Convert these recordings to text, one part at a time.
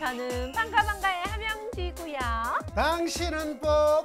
저는 반가반가의 함영지고요. 당신은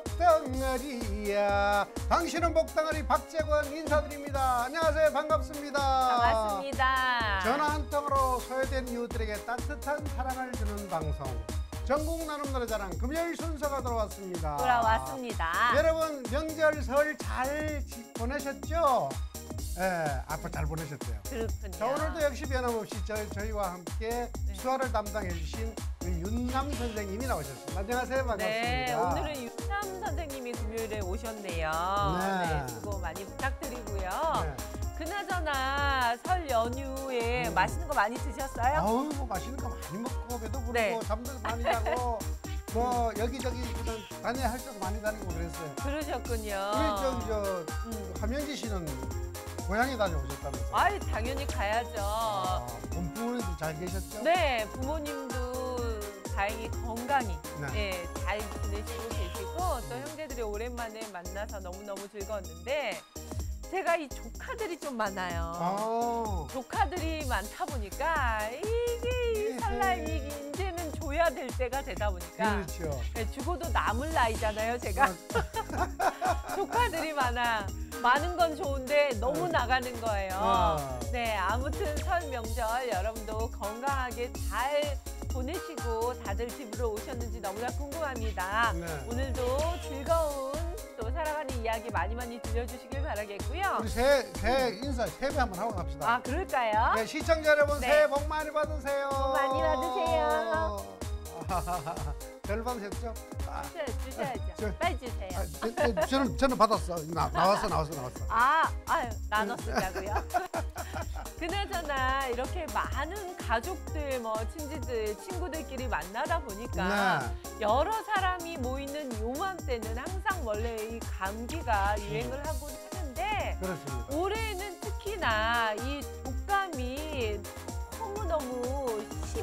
복덩어리야. 당신은 복덩어리 박재권 인사드립니다. 안녕하세요. 반갑습니다. 반갑습니다. 전화 한 통으로 소외된 이웃들에게 따뜻한 사랑을 주는 방송 전국 나눔 노래자랑 금요일 순서가 돌아왔습니다. 여러분 명절 설 잘 보내셨죠? 예, 앞으로 잘 보내셨대요. 그렇군요. 자, 오늘도 역시 변함없이 저희와 함께 수화를 담당해 주신 윤남 선생님이 나오셨습니다. 안녕하세요. 반갑습니다. 네, 오늘은 윤남 선생님이 금요일에 오셨네요. 네, 수고 많이 부탁드리고요. 네. 그나저나 설 연휴에 맛있는 거 많이 드셨어요? 아우, 뭐 맛있는 거 많이 먹고 배도 부르고 네. 잠도 많이 자고 뭐 여기저기 그냥 다녀야 할 때도 많이 다니고 그랬어요. 그러셨군요. 우리 함영지 씨는 고향에 다녀오셨다면서요? 아이, 당연히 가야죠. 부모님도 잘 계셨죠? 네, 부모님도 다행히 건강히 네. 잘 지내시고 계시고 또 형제들이 오랜만에 만나서 너무너무 즐거웠는데 제가 이 조카들이 좀 많아요. 조카들이 많다 보니까 이게 설날 이제는 줘야 될 때가 되다 보니까 그렇죠. 네, 죽어도 남을 나이잖아요, 제가. 조카들이 많은 건 좋은데 너무 나가는 거예요. 네, 아무튼 설 명절 여러분도 건강하게 잘 보내시고 다들 집으로 오셨는지 너무나 궁금합니다. 네. 오늘도 즐거운 또 살아가는 이야기 많이 들려주시길 바라겠고요. 우리 새해 인사 세배 한번 하고 갑시다. 아, 그럴까요? 네, 시청자 여러분 네. 새해 복 많이 받으세요. 복 많이 받으세요. 별 받으셨죠? 주셔야죠. 빨리 주세요. 저는 받았어. 나왔어. 아유, 나눠 쓰자고요. 그나저나 이렇게 많은 가족들, 친지들, 친구들끼리 만나다 보니까 여러 사람이 모이는 요맘때는 항상 원래 이 감기가 유행을 하곤 하는데 그렇습니다. 올해는 특히나 이 독감이 너무너무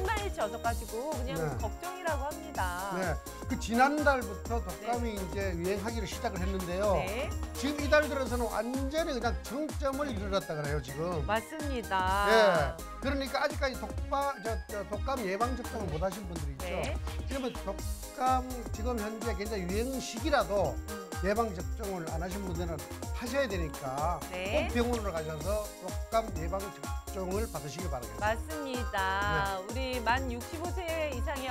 심해져가지고 그냥 걱정이라고 합니다. 네, 그 지난달부터 독감이 이제 유행하기를 시작을 했는데요. 네. 지금 이달 들어서는 완전히 그냥 정점을 이르렀다 그래요, 지금. 맞습니다. 네, 그러니까 아직까지 독감 예방 접종을 못 하신 분들이 있죠. 네. 그러면 독감 지금 현재 굉장히 유행 시기라도 예방 접종을 안 하신 분들은 하셔야 되니까 네. 꼭 병원으로 가셔서 독감 예방 접종을 받으시기 바라겠습니다. 맞습니다. 우리 만 65세 이상의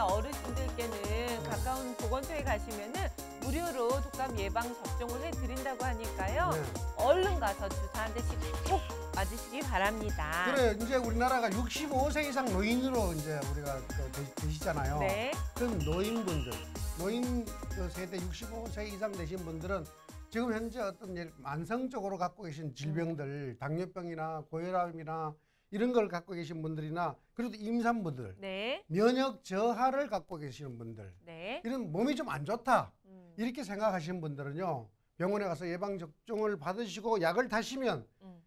어르신들께는 가까운 보건소에 가시면은 무료로 독감 예방 접종을 해드린다고 하니까요. 얼른 가서 주사 한 대씩 꼭 맞으시기 바랍니다. 그래, 이제 우리나라가 65세 이상 노인으로 이제 우리가 되시잖아요. 네. 그럼 노인분들, 노인 세대 65세 이상 되신 분들은 지금 현재 어떤 만성적으로 갖고 계신 질병들, 당뇨병이나 고혈압이나 이런 걸 갖고 계신 분들이나 그래도 임산부들, 면역 저하를 갖고 계시는 분들, 이런 몸이 좀 안 좋다 이렇게 생각하시는 분들은요, 병원에 가서 예방 접종을 받으시고 약을 타시면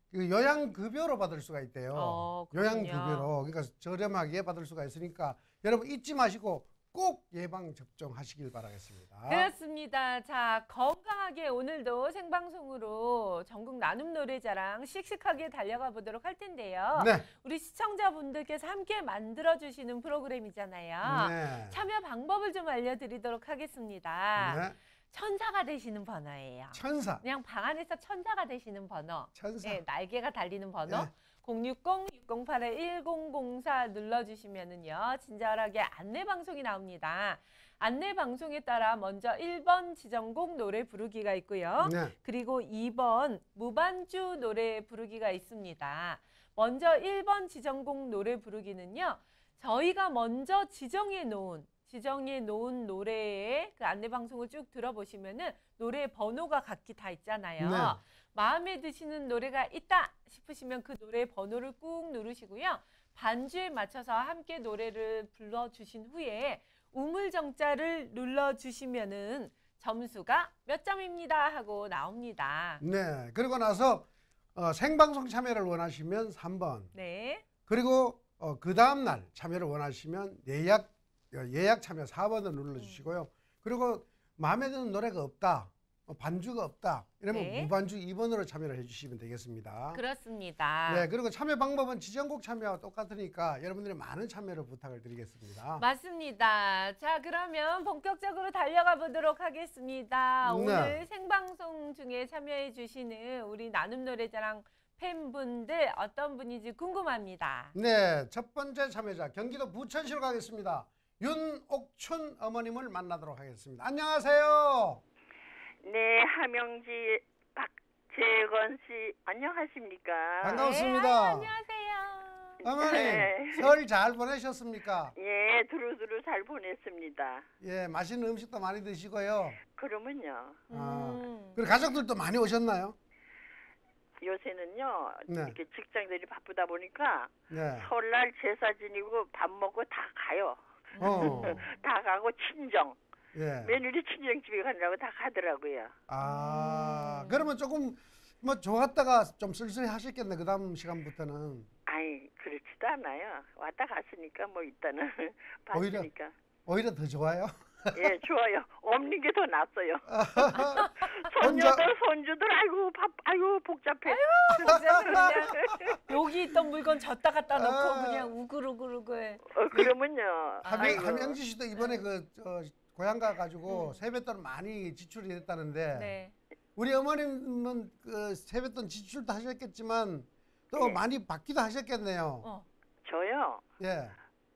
요양급여로 받을 수가 있대요. 요양급여로. 그러니까 저렴하게 받을 수가 있으니까 여러분 잊지 마시고 꼭 예방접종하시길 바라겠습니다. 그렇습니다. 자, 건강하게 오늘도 생방송으로 전국 나눔 노래자랑 씩씩하게 달려가 보도록 할 텐데요. 우리 시청자분들께서 함께 만들어주시는 프로그램이잖아요. 참여 방법을 좀 알려드리도록 하겠습니다. 천사가 되시는 번호예요. 천사. 그냥 방 안에서 천사가 되시는 번호. 천사. 날개가 달리는 번호. 060-6081-1004 눌러주시면은요, 친절하게 안내방송이 나옵니다. 안내방송에 따라 먼저 1번 지정곡 노래 부르기가 있고요. 그리고 2번 무반주 노래 부르기가 있습니다. 먼저 1번 지정곡 노래 부르기는요, 저희가 먼저 지정해 놓은 노래의 그 안내방송을 쭉 들어보시면은 노래 번호가 각기 다 있잖아요. 마음에 드시는 노래가 있다 싶으시면 그 노래 번호를 꾹 누르시고요. 반주에 맞춰서 함께 노래를 불러주신 후에 우물정자를 눌러주시면은 점수가 몇 점입니다 하고 나옵니다. 네, 그리고 나서 생방송 참여를 원하시면 3번. 그리고 그 다음날 참여를 원하시면 예약 참여 4번을 눌러주시고요. 그리고 마음에 드는 노래가 없다. 반주가 없다. 이러면 네. 무반주 2번으로 참여를 해주시면 되겠습니다. 그렇습니다. 네, 그리고 참여 방법은 지정곡 참여와 똑같으니까 여러분들이 많은 참여를 부탁을 드리겠습니다. 맞습니다. 자, 그러면 본격적으로 달려가 보도록 하겠습니다. 네. 오늘 생방송 중에 참여해 주시는 우리 나눔 노래자랑 팬분들 어떤 분인지 궁금합니다. 네, 첫 번째 참여자 경기도 부천시로 가겠습니다. 윤옥춘 어머님을 만나도록 하겠습니다. 안녕하세요. 네, 함영지 박재건 씨 안녕하십니까? 반갑습니다. 네, 아유, 안녕하세요. 어머니, 네. 설 잘 보내셨습니까? 예, 두루두루 잘 보냈습니다. 예, 맛있는 음식도 많이 드시고요. 그러면요, 그리고 가족들도 많이 오셨나요? 요새는요, 네. 이렇게 직장들이 바쁘다 보니까 네. 설날 제사 지내고 밥 먹고 다 가요. 다 가고 친정. 예. 며느리 친정집에 가느라고 다 가더라고요. 그러면 조금 뭐 좋았다가 좀 쓸쓸히 하셨겠네. 그 다음 시간부터는. 아이, 그렇지도 않아요. 왔다 갔으니까 뭐 일단은 봤으니까. 오히려 더 좋아요. 예, 좋아요. 없는 게 더 낫어요. 혼자- 손주들, 아이고, 복잡해. 여기 있던 물건 졌다 갖다 놓고 아. 그냥 우글우글우글. 그러면요. 아이고. 함영지 씨도 이번에 고향 가가지고 세뱃돈 많이 지출이 됐다는데 네. 우리 어머님은 그 세뱃돈 지출도 하셨겠지만 또 네. 많이 받기도 하셨겠네요. 저요, 예.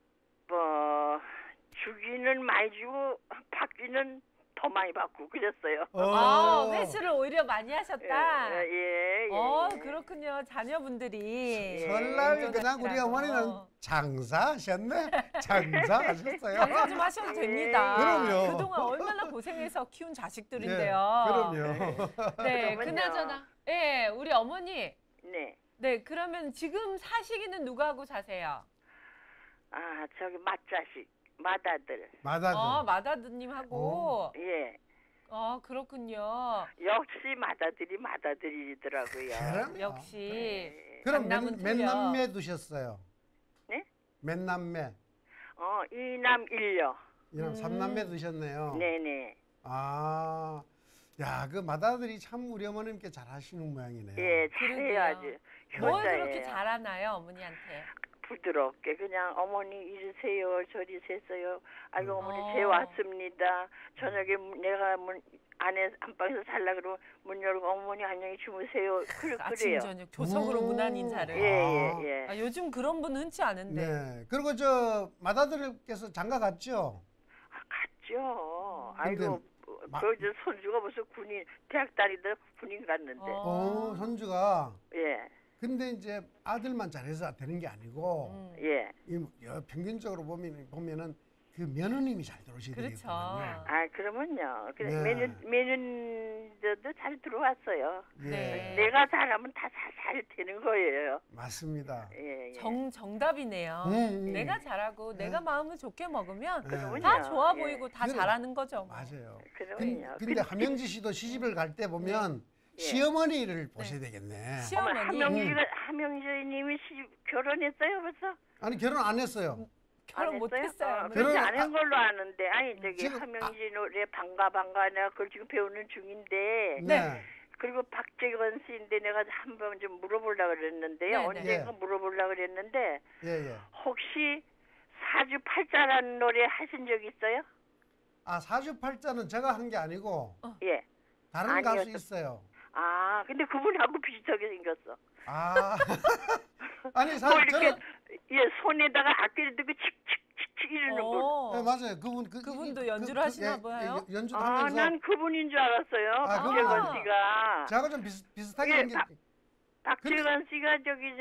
뭐, 주기는 많이 주고, 받기는 더 많이 받고, 그랬어요. 아, 회수를 오히려 많이 하셨다. 예. 그렇군요. 자녀분들이. 설날 인정 그냥 우리 같더라고. 어머니는 장사하셨네. 장사하셨어요. 장사 좀 하셔도 됩니다. 그럼요. 그동안 얼마나 고생해서 키운 자식들인데요. 그럼요. 네, 그러면요. 그나저나. 예, 우리 어머니. 네. 네, 그러면 지금 사시기는 누구하고 사세요? 아, 저기, 맏자식, 맏아들. 맞아요. 마다드님하고. 예. 그렇군요. 역시 맏아들이더라고요. 그럼요. 역시. 그럼 장남은 몇 틀려. 남매 두셨어요? 네? 몇 남매? 이남 일녀. 이남 삼남매 두셨네요. 네네. 아, 야, 그 맏아들이 참 우리 어머님께 잘하시는 모양이네요. 예, 그러게요. 잘해요, 아주. 뭘 효자예요. 그렇게 잘하나요, 어머니한테? 부드럽게 그냥 어머니 이러세요, 저리 세세요. 아이고 어머니 어. 제 왔습니다. 저녁에 내가 안에 안방에서 살라 그러면 문 열고 어머니 안녕히 주무세요. 아침 그래요. 저녁 조석으로 문안 인사를. 예. 아, 요즘 그런 분은 흔치 않은데. 네. 그리고 저 맏아들께서 장가 갔죠? 갔죠. 근데 아이고 그 손주가 무슨 군인 대학 다니다 군인 갔는데. 손주가. 예. 근데 이제 아들만 잘해서 되는 게 아니고 예. 평균적으로 보면은 그 며느님이 잘 들어오셔야 그렇죠. 되거든요. 아 그러면요. 그래 네. 매년도 잘 들어왔어요. 예. 네. 내가 잘하면 다 잘 되는 거예요. 맞습니다. 예. 정답이네요. 내가 잘하고 내가 마음을 좋게 먹으면 네. 다 좋아 예. 보이고 다 그래. 잘하는 거죠. 맞아요. 그러면요. 근데 함영지 씨도 시집을 갈 때 보면 예. 시어머니를 보셔야 되겠네. 시어머니 함영주님이 결혼했어요 벌써? 아니 결혼 안 했어요. 결혼 안 못했어요. 했어요? 어머니. 그렇지 않은 걸로 아는데 아니 저기 지금- 함영지 노래 반가 내가 그걸 지금 배우는 중인데 네. 그리고 박재건 씨인데 내가 한번 좀 물어보려고 그랬는데요. 네, 언젠가 물어보려고 그랬는데 예. 혹시 사주팔자라는 노래 하신 적 있어요? 아 사주팔자는 제가 한 게 아니고 예. 다른 가수 아니었어. 있어요. 아 근데 그분하고 비슷하게 생겼어. 아 아니 뭐 사실 이렇게 저는 손에다가 악기를 들고 칙칙칙칙 이러는 분. 네, 맞아요. 그분도 연주를 하시나 봐요? 연주를 아, 하면서 난 그분인 줄 알았어요. 아, 박재건 그분. 씨가. 저하고 좀 비슷하게 예, 생긴 박재건 씨가 저기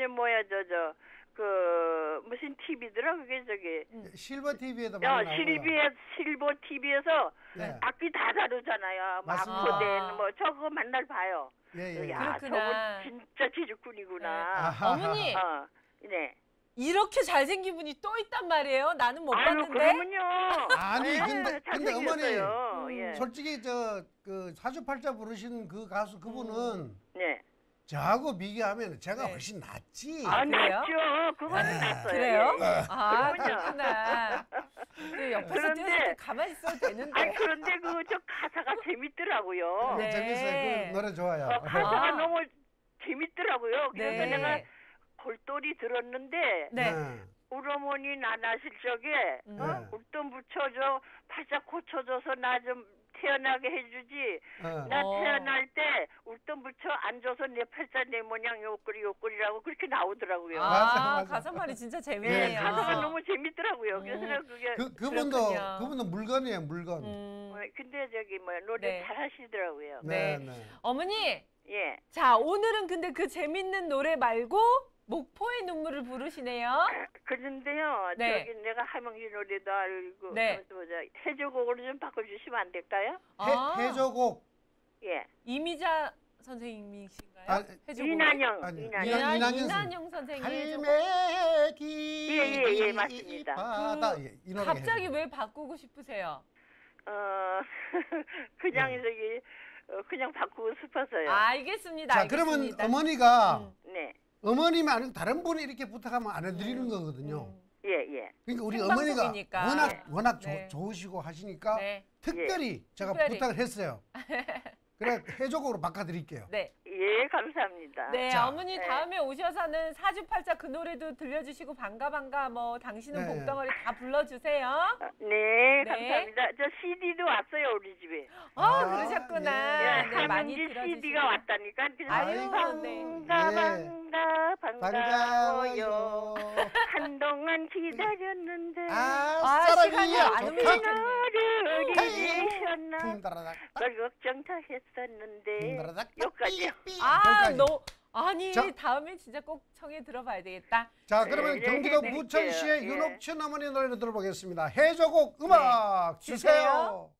그 무슨 TV더라 그게 저기. 실버 TV에도 많이 나오고요. 실버 TV에서 네. 악기 다 다루잖아요. 맞습니다. 마코덴 뭐 저거 맨날 봐요. 예. 야, 그렇구나. 저거 진짜 지주꾼이구나. 아하. 어머니 네. 이렇게 잘생긴 분이 또 있단 말이에요. 나는 못 아유, 봤는데. 그러면요. 아니, 근데 어머니, 잘생겼어요. 예. 솔직히 그 사주팔자 부르신 그 가수 그분은 네. 저하고 비교하면 제가 네. 훨씬 낫지. 아, 그래요? 낫죠. 그거는 낫어요. 그래요? 예, 예. 아, 그러면요. 그렇구나. 그 옆에서 뛰어서 가만히 있어도 되는데. 아니 그런데 그 저 가사가 재밌더라고요. 네. 재밌어요. 그 노래 좋아요. 가사가 너무 재밌더라고요. 그래서 네. 내가 골똘히 들었는데 네. 우리 어머니 나나실 적에 네. 웃돈 붙여줘 팔자 고쳐줘서 나 좀 태어나게 해주지. 나 태어날 때 웃돈 붙여 안 줘서 내 팔자 내 모양 요끌이라고 그렇게 나오더라고요. 맞아. 가사말이 진짜 네, 재미네요. 가사가 너무 재밌더라고요. 그래서 내가 그게 그분도 물건이에요, 물건. 근데 저기 뭐 노래 네. 잘하시더라고요. 네. 어머니, 예. 자 오늘은 근데 그 재밌는 노래 말고 목포의 눈물을 부르시네요. 그런데요, 네. 저기 내가 하명기 노래도 알고, 네. 해조곡으로 좀 바꿔주시면 안 될까요? 해조곡. 예. 이미자 선생님이신가요? 해조곡이? 이난영 선생님의 해조곡. 할매기 예, 맞습니다. 바다. 이 노래 갑자기 왜 바꾸고 싶으세요? 그냥 저기 그냥 바꾸고 싶어서요. 알겠습니다. 자, 알겠습니다. 그러면 어머니가 네. 어머님이 아니고 다른 분이 이렇게 부탁하면 안 해드리는 거거든요. 예. 그러니까 우리 생방송이니까. 어머니가 워낙 네. 좋으시고 하시니까 네. 특별히 제가 부탁을 했어요. 그래 해조곡으로 바꿔드릴게요. 네. 예, 감사합니다. 네, 자. 어머니 다음에 오셔서는 사주팔자 그 노래도 들려주시고 반가 뭐 당신은 네. 복덩어리 다 불러주세요. 네, 네. 감사합니다. 저 CD도 왔어요, 우리 집에. 그러셨구나. 예, 네, 많이 하명기 들어주시고. CD가 왔다니까. 아유, 반가워요. 한동안 기다렸는데. 시간이 안 좋다. 너를 잊으셨나? 퉁다라닥. 별 걱정 다 했었는데. 퉁다라닥. 여기까지요. 아니 자. 다음에 진짜 꼭 청해 들어봐야 되겠다. 자, 그러면 네, 경기도 네, 부천시의 네. 윤옥춘 어머니 노래를 들어보겠습니다. 해조곡 음악 주세요.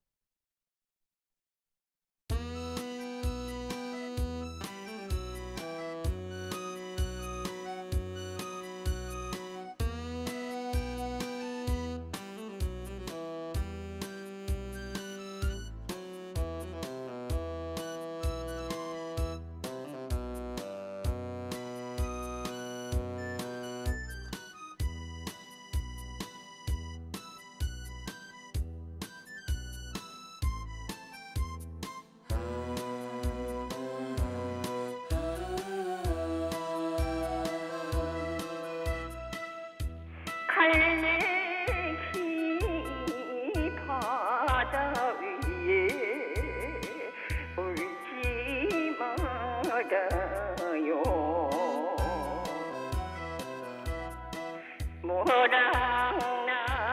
갈매기 바다 위에 울지 말아요. 모랑나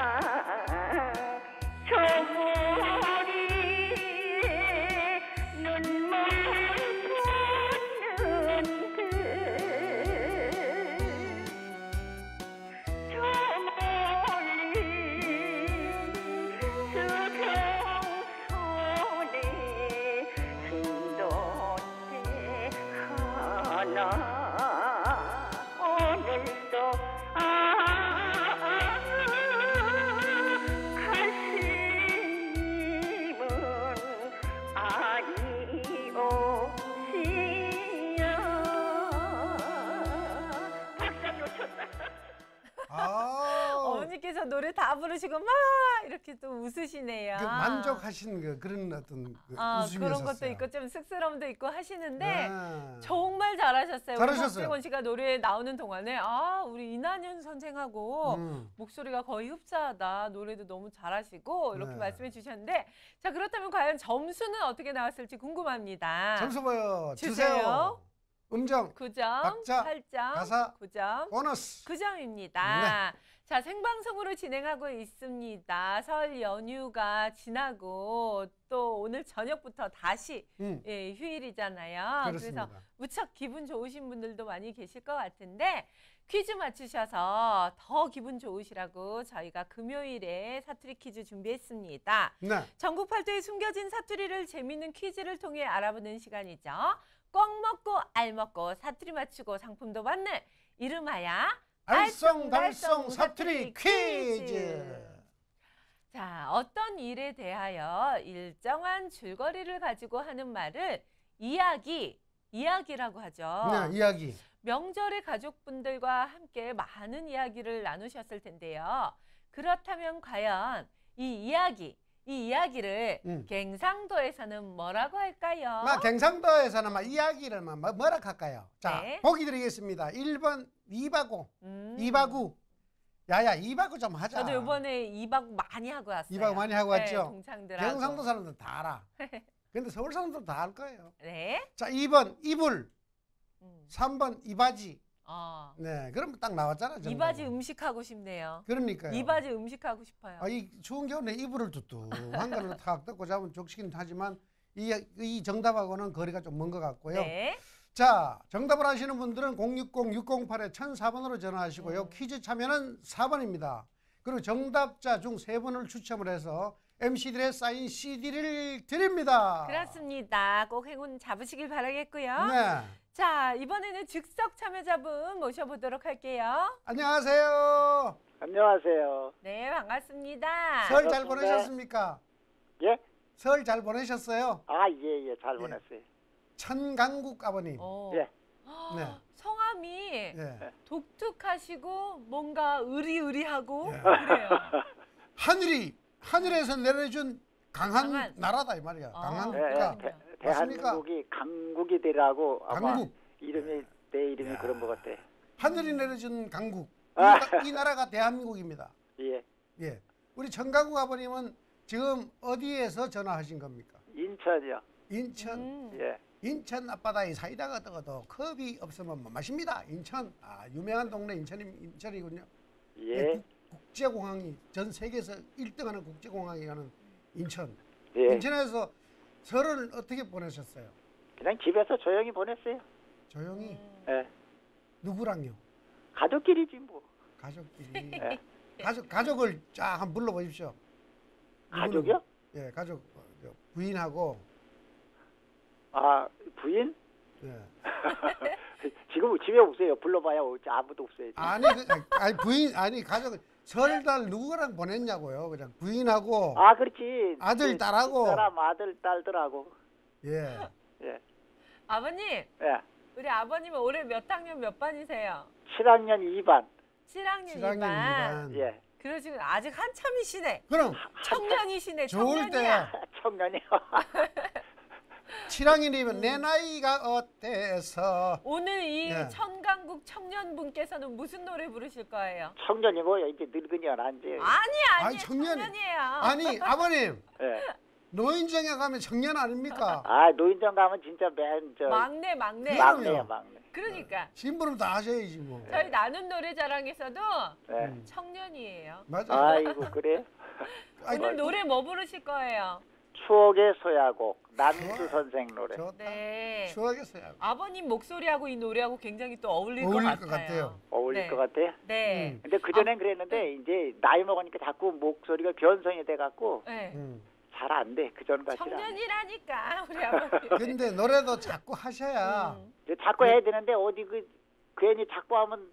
저고리에 눈물 오늘도 가슴은 아니오시야. 박수 쳤다. 어머니께서 노래 다 부르시고 막 이렇게 또 웃으시네요. 만족하시는 그런 어떤 웃음이었어요. 그런 것도 있고 좀 쑥스러움도 있고 하시는데 네. 정말 잘하셨어요. 잘하셨어요. 우리 박재권 씨가 노래 나오는 동안에 우리 이난현 선생하고 목소리가 거의 흡사하다. 노래도 너무 잘하시고 이렇게 네. 말씀해 주셨는데 자 그렇다면 과연 점수는 어떻게 나왔을지 궁금합니다. 점수 보여 주세요. 주세요. 음정, 9점, 박자, 8점, 가사, 9점. 보너스. 9점입니다. 자, 생방송으로 진행하고 있습니다. 설 연휴가 지나고 또 오늘 저녁부터 다시 휴일이잖아요. 그렇습니다. 그래서 무척 기분 좋으신 분들도 많이 계실 것 같은데 퀴즈 맞추셔서 더 기분 좋으시라고 저희가 금요일에 사투리 퀴즈 준비했습니다. 네. 전국 팔도에 숨겨진 사투리를 재미있는 퀴즈를 통해 알아보는 시간이죠. 꽉 먹고 알 먹고 사투리 맞추고 상품도 받는 이름하여 알쏭달쏭 사투리 퀴즈. 자, 어떤 일에 대하여 일정한 줄거리를 가지고 하는 말을 이야기라고 하죠. 네, 이야기. 명절에 가족분들과 함께 많은 이야기를 나누셨을 텐데요. 그렇다면 과연 이 이야기를 갱상도에서는 뭐라고 할까요? 갱상도에서는 이야기를 뭐라 할까요? 자, 네. 보기 드리겠습니다. 1번 이바구. 이바구. 야야, 이바구 좀 하자. 저도 이번에 이바구 많이 하고 왔어요. 이바구 많이 하고 왔죠? 동창들하고. 경상도 사람들 다 알아. 근데 서울 사람들 다 알 거예요. 네. 자, 2번 이불. 3번 이바지. 네, 그럼 딱 나왔잖아. 이바지 음식하고 싶네요. 그러니까요. 이바지 음식하고 싶어요. 이 추운 겨울에 이불을 뚜뚜한 거를 탁 뜯고 잡으면 좋긴 하지만 이 정답하고는 거리가 좀 먼 것 같고요. 네. 자, 정답을 아시는 분들은 060-608-1004번으로 전화하시고요. 퀴즈 참여는 4번입니다. 그리고 정답자 중 3분을 추첨을 해서 MC들의 사인 CD를 드립니다. 그렇습니다. 꼭 행운 잡으시길 바라겠고요. 네. 자, 이번에는 즉석 참여자분 모셔보도록 할게요. 안녕하세요. 안녕하세요. 네, 반갑습니다. 설 잘 보내셨습니까? 예? 설 잘 보내셨어요? 예, 잘 보냈어요. 천강국 아버님. 예. 네. 성함이 예. 독특하시고 뭔가 의리의리하고 예. 그래요. 하늘에서 내려준 강한 나라다 이 말이야. 강한 국가. 대한민국이 강국이 되라고 아마 강국. 내 이름이 그런 것 같아. 하늘이 내려준 강국. 이 나라가 대한민국입니다. 예. 예. 우리 천강국 아버님은 지금 어디에서 전화하신 겁니까? 인천이요. 인천. 예. 인천 앞바다에 사이다가 떠도 컵이 없으면 못 마십니다. 인천. 유명한 동네 인천이군요. 예. 국제공항이 전 세계에서 1등하는 국제공항이라는 인천. 예. 인천에서 설을 어떻게 보내셨어요? 그냥 집에서 조용히 보냈어요. 조용히. 예. 누구랑요? 가족끼리지 뭐. 가족끼리. 예. 가족을 쫙 한번 불러보십시오. 가족이요? 예, 가족 부인하고. 부인? 예. 지금 집에 없어요. 불러봐야 아무도 없어요. 아니 부인 가족 설날 누구랑 보냈냐고요. 그냥 부인하고. 그렇지. 아들 딸하고. 사람 아들 딸들하고. 예. 예. 아버님. 예. 우리 아버님은 올해 몇 학년 몇 반이세요? 7학년 2반. 7학년 7학년 2반. 예. 그러시면 아직 한참이시네. 그럼 청년이시네. 좋을 때. 청년이요. 7학년이면 내 나이가 어때서. 오늘 이 예. 천강국 청년분께서는 무슨 노래 부르실 거예요? 청년이고요. 이제 늙은이 아니지. 아니 청년이에요. 아니 아버님. 예. 노인정에 가면 청년 아닙니까? 노인정 가면 진짜 막내. 막내야 막내. 그러니까 심부름 다 하셔야지 뭐. 저희 나눔 노래자랑에서도 네. 청년이에요. 맞아. 아이고 그래? 오늘 노래 뭐 부르실 거예요? 추억의 소야곡 남수 선생 노래. 좋다. 네. 추억했어요. 아버님 목소리하고 이 노래하고 굉장히 또 어울릴 것 같아요. 어울릴 네. 것 같아? 네. 근데 그전엔 그랬는데 이제 나이 먹으니까 자꾸 목소리가 변성이 돼갖고 네. 잘 안 돼. 그전 같이 안 돼. 청년이라니까 우리 아버님. 근데 노래도 자꾸 하셔야. 자꾸 해야 되는데 어디 괜히 자꾸 하면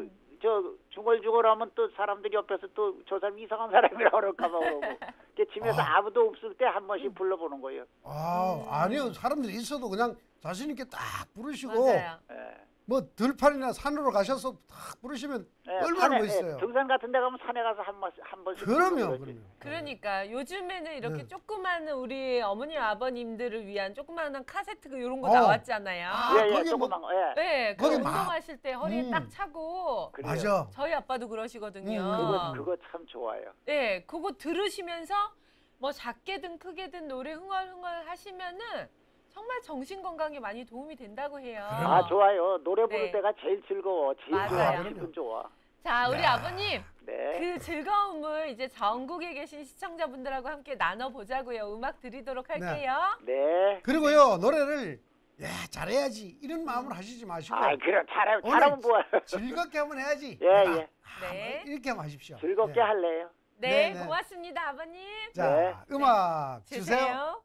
중얼중얼하면 또 사람들이 옆에서 또 저 사람 이상한 사람이라고 그럴까 봐 그러고 집에서 아무도 없을 때 한 번씩 불러보는 거예요. 아니요. 사람들이 있어도 그냥 자신 있게 딱 부르시고. 맞아요. 뭐 들판이나 산으로 가셔서 딱 부르시면 얼마나 멋있어요. 등산 같은 데 가면 산에 가서 한 번씩 그럼요. 그러니까 요즘에는 이렇게 네. 조그마한 우리 어머님 아버님들을 위한 조그마한 카세트 이런 거 어. 나왔잖아요. 거기 조그만 거. 네, 거기 그거 운동하실 때 허리에 딱 차고. 그래요. 맞아. 저희 아빠도 그러시거든요. 그거 참 좋아요. 네, 그거 들으시면서 뭐 작게든 크게든 노래 흥얼흥얼 하시면은 정말 정신 건강에 많이 도움이 된다고 해요. 좋아요. 노래 부를 네. 때가 제일 즐거워. 제일 맞아요. 좋아. 기분 좋아. 자, 우리 아버님. 네. 그 즐거움을 이제 전국에 계신 시청자분들하고 함께 나눠보자고요. 음악 드리도록 할게요. 네. 그리고요 노래를 잘해야지 이런 마음으로 하시지 마시고. 그럼 잘하면 뭐야. 즐겁게 한번 해야지. 예. 네. 이렇게 한번 하십시오. 즐겁게 할래요. 네, 네. 고맙습니다, 아버님. 자, 음악 주세요. 주세요.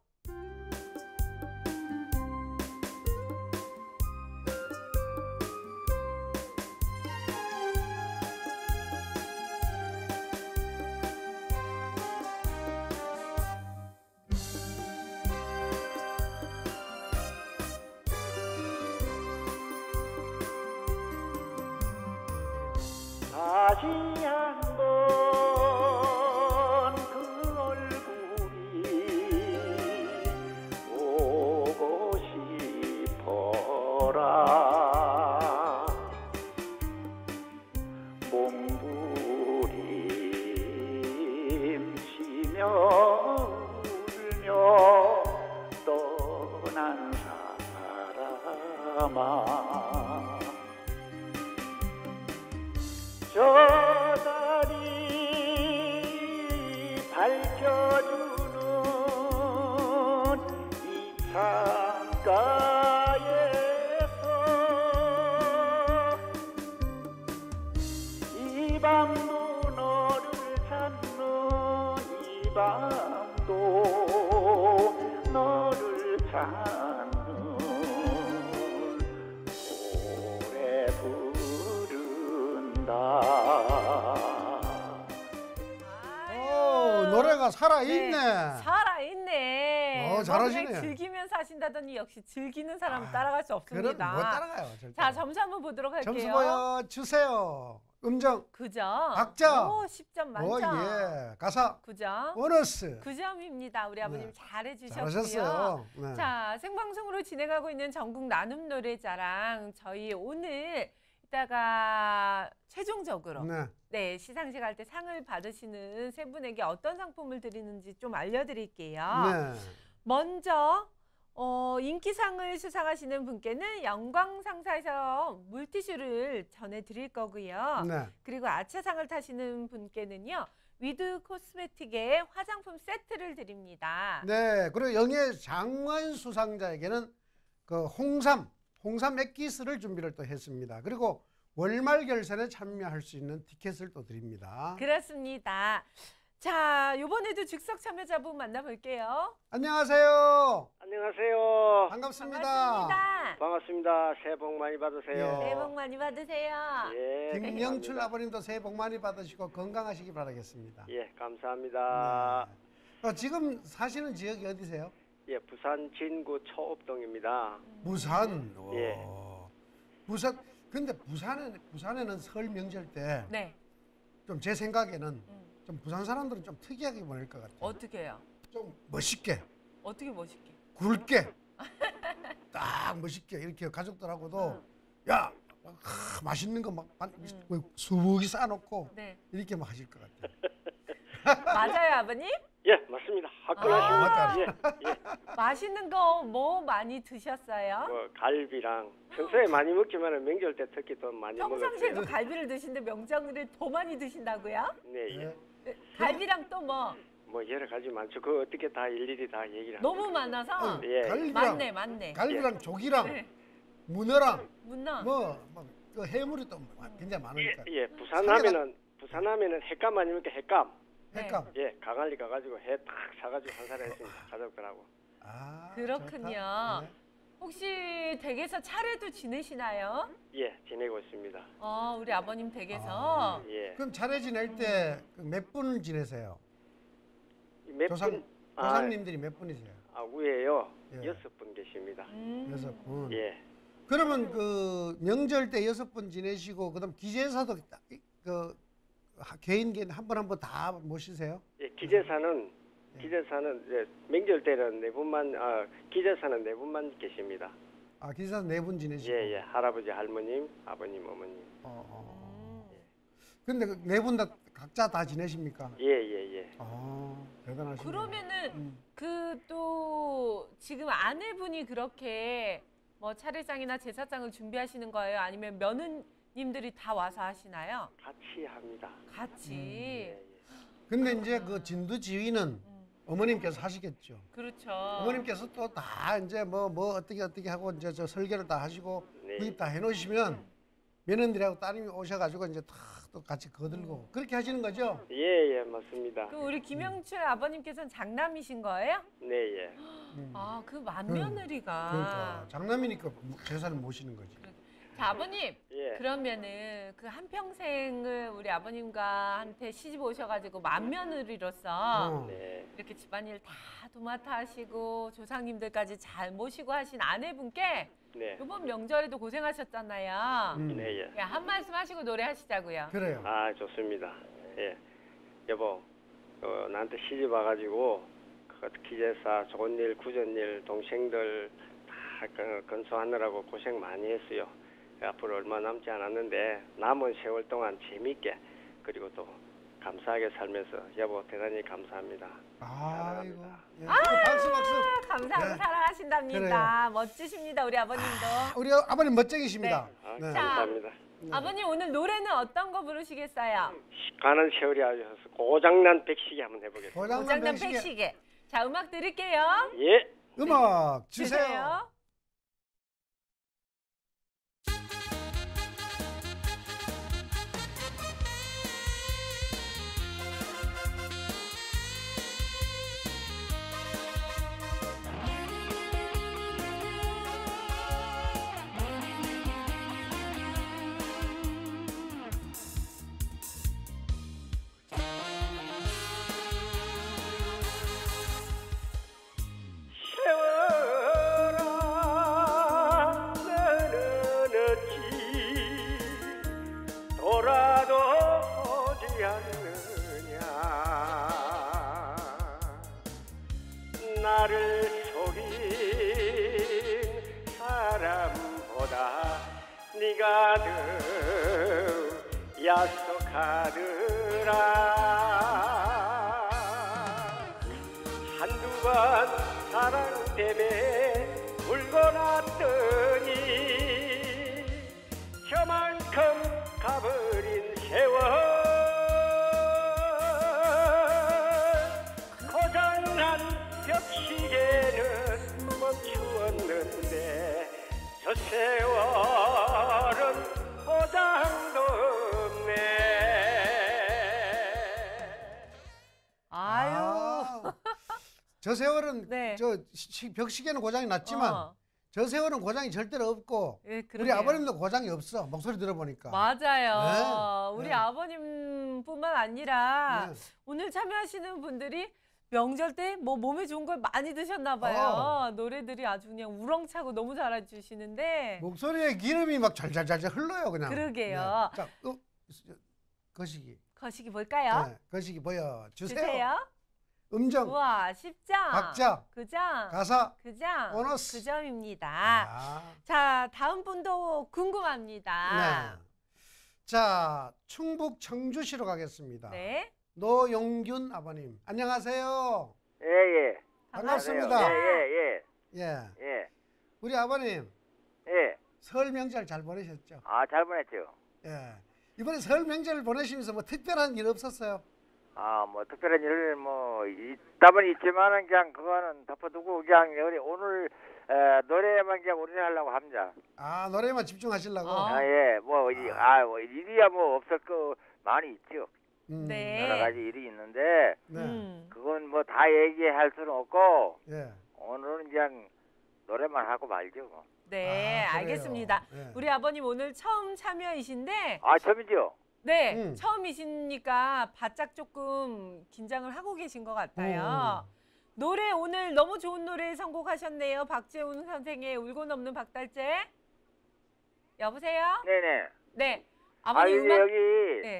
다시 한번 삼아 저 달이 밝혀주는 이 창가에서 이 밤도 너를 찾는 이 밤도 너를 찾는 노래 노래가 살아있네. 네, 살아있네. 잘하시네. 그냥 즐기면서 하신다더니 역시 즐기는 사람 따라갈 수 없습니다. 그럼 못 따라가요. 절대. 자, 점수 한번 보도록 할게요. 점수 보여주세요. 음정. 9점. 박자. 오, 10점 만점. 예. 가사. 9점. 보너스. 9점입니다. 우리 아버님 네. 잘해주셨고요. 잘하셨어요. 네. 자, 생방송으로 진행하고 있는 전국 나눔 노래자랑 저희 오늘 이따가 최종적으로 네, 시상식 할 때 상을 받으시는 세 분에게 어떤 상품을 드리는지 좀 알려드릴게요. 네. 먼저 인기상을 수상하시는 분께는 영광상사에서 물티슈를 전해드릴 거고요. 네. 그리고 아차상을 타시는 분께는요. 위드 코스메틱의 화장품 세트를 드립니다. 네. 그리고 영예 장관 수상자에게는 그 홍삼 액기스를 준비를 또 했습니다. 그리고 월말 결산에 참여할 수 있는 티켓을 또 드립니다. 그렇습니다. 자, 이번에도 즉석 참여자분 만나볼게요. 안녕하세요. 안녕하세요. 반갑습니다. 반갑습니다. 새해 복 많이 받으세요. 예. 새해 복 많이 받으세요. 예, 김영출 감사합니다. 아버님도 새해 복 많이 받으시고 건강하시기 바라겠습니다. 예, 감사합니다. 네. 지금 사시는 지역이 어디세요? 예, 부산 진구 초읍동입니다. 부산. 예. 부산. 근데 부산에는 설 명절 때 좀 제 네. 생각에는 좀 부산 사람들은 좀 특이하게 보낼 것 같아요. 어떻게 해요? 좀 멋있게, 어떻게 멋있게? 굵게, 딱 멋있게 이렇게 가족들하고도 야 맛있는 거 막 수북이 싸놓고 네. 이렇게 막 하실 것 같아요. 맞아요, 아버님? 예, 맞습니다. 화끈하십니다. 예, 예. 맛있는 거 뭐 많이 드셨어요? 뭐 갈비랑 평소에 많이 먹지만 명절 때 특히 더 많이 평상시에도 먹었어요. 갈비를 드시는데 명절에 더 많이 드신다고요? 네, 예. 갈비랑 또 뭐? 뭐 여러 가지 많죠. 그 어떻게 다 일일이 다 얘기를 너무 합니까? 많아서? 예. 갈비랑 맞네. 갈비랑 조기랑 네. 문어랑 문어. 그 해물이 또 굉장히 많으니까. 예, 부산 하면은 횟감 아닙니까? 횟감. 횟감. 예, 강알리 가가지고 회 탁 사가지고 한살 했습니다. 가족들하고. 아, 그렇군요. 좋다. 네. 혹시 댁에서 차례도 지내시나요? 예, 지내고 있습니다. 우리 아버님 댁에서. 예. 그럼 차례 지낼 때 몇 분 지내세요? 몇 분? 조상님들이 몇 분이세요? 위에요. 예. 6분 계십니다. 6분. 예. 그러면 그 명절 때 6분 지내시고 그다음 기제사도 그 개인 한 번 다 모시세요? 예, 기제사는 이제 명절 때는 4분만 기제사는 4분만 계십니다. 아, 기제사 4분 지내시고. 예, 예. 할아버지, 할머님, 아버님, 어머님. 근데 그 4분 다 각자 다 지내십니까? 예, 예, 예. 대단하시네요. 그러면은 그 또 지금 아내분이 그렇게 뭐 차례상이나 제사상을 준비하시는 거예요? 아니면 며느님들이 다 와서 하시나요? 같이 합니다. 같이. 예, 예. 근데 이제 그 진두 지휘는 어머님께서 하시겠죠. 그렇죠. 어머님께서 또 다 이제 뭐 어떻게 하고 이제 저 설계를 다 하시고 네. 구입 다 해놓으시면 며느님들하고 따님이 오셔가지고 이제 다 또 같이 거들고 그렇게 하시는 거죠? 예, 예, 맞습니다. 그 우리 김영출 아버님께서는 장남이신 거예요? 네, 예. 아, 그 맏며느리가. 그러니까 장남이니까 제사를 모시는 거지. 자, 아버님. 예. 그러면은 그 한평생을 우리 아버님과 한테 시집 오셔가지고 맏며느리로서 네. 이렇게 집안일 다 도맡아 하시고 조상님들까지 잘 모시고 하신 아내분께 네. 이번 명절에도 고생하셨잖아요. 네, 예. 한 말씀 하시고 노래하시자고요. 그래요. 아, 좋습니다. 예. 여보, 나한테 시집 와가지고 그 기제사, 좋은 일, 굳은 일, 동생들 다 건소하느라고 고생 많이 했어요. 앞으로 얼마 남지 않았는데 남은 세월 동안 재밌게 그리고 또 감사하게 살면서 여보 대단히 감사합니다. 아이고. 사랑합니다. 예. 박수. 감사하고 네. 사랑하십시오. 하신답니다. 멋지십니다, 우리 아버님도. 우리 아버님 멋쟁이십니다. 아, 네. 감사합니다. 아버님 오늘 노래는 어떤 거 부르시겠어요? 가는 세월이 아주셔서 고장난 백식이 한번 해보겠습니다. 고장난 백시계. 자, 음악 드릴게요. 예. 음악 주세요. 돌아도 오지 않느냐 나를 속인 사람보다 네가 더 약속하더라 한두 번 사랑 때문에 울고 났더니 저만큼 가버린 세월 고장난 벽시계는 멈추었는데 저 세월은 보장도 없네. 아유. 저 세월은 네. 벽시계는 고장이 났지만 저 세월은 고장이 절대로 없고 예, 우리 아버님도 고장이 없어. 목소리 들어보니까. 맞아요. 네. 우리 네. 아버님뿐만 아니라 네. 오늘 참여하시는 분들이 명절 때 뭐 몸에 좋은 걸 많이 드셨나 봐요. 노래들이 아주 그냥 우렁차고 너무 잘해주시는데. 목소리에 기름이 막 잘잘잘 흘러요 그냥. 그러게요. 네. 자, 거시기. 거시기 볼까요? 네, 거시기 보여주세요. 주세요. 음정, 우와, 10점. 박자, 9점. 가사, 9점. 보너스. 9점입니다. 아, 자, 다음 분도 궁금합니다. 네. 자, 충북 청주시로 가겠습니다. 네. 노용균 아버님, 안녕하세요. 예. 반갑습니다. 예. 예. 우리 아버님, 예. 설 명절 잘 보내셨죠? 아, 잘 보냈죠. 예. 이번에 설 명절 보내시면서 뭐 특별한 일 없었어요? 아, 뭐 특별한 일 뭐 있다면 있지만은 그냥 그거는 덮어두고 그냥 오늘 노래만 그냥 우리는 하려고 합니다. 아, 노래만 집중하시려고? 예. 뭐 일이야 뭐 없을 거 많이 있죠. 네. 여러 가지 일이 있는데 네. 그건 뭐 다 얘기할 수는 없고 예. 오늘은 그냥 노래만 하고 말죠. 뭐. 네, 아, 그래요. 알겠습니다. 네. 우리 아버님 오늘 처음 참여이신데 아, 처음이죠? 네, 처음이시니까 바짝 조금 긴장을 하고 계신 것 같아요. 노래 오늘 너무 좋은 노래 선곡하셨네요. 박재훈 선생의 울고 넘는 박달재. 여보세요? 네네. 네. 아버님 음악. 여기 네.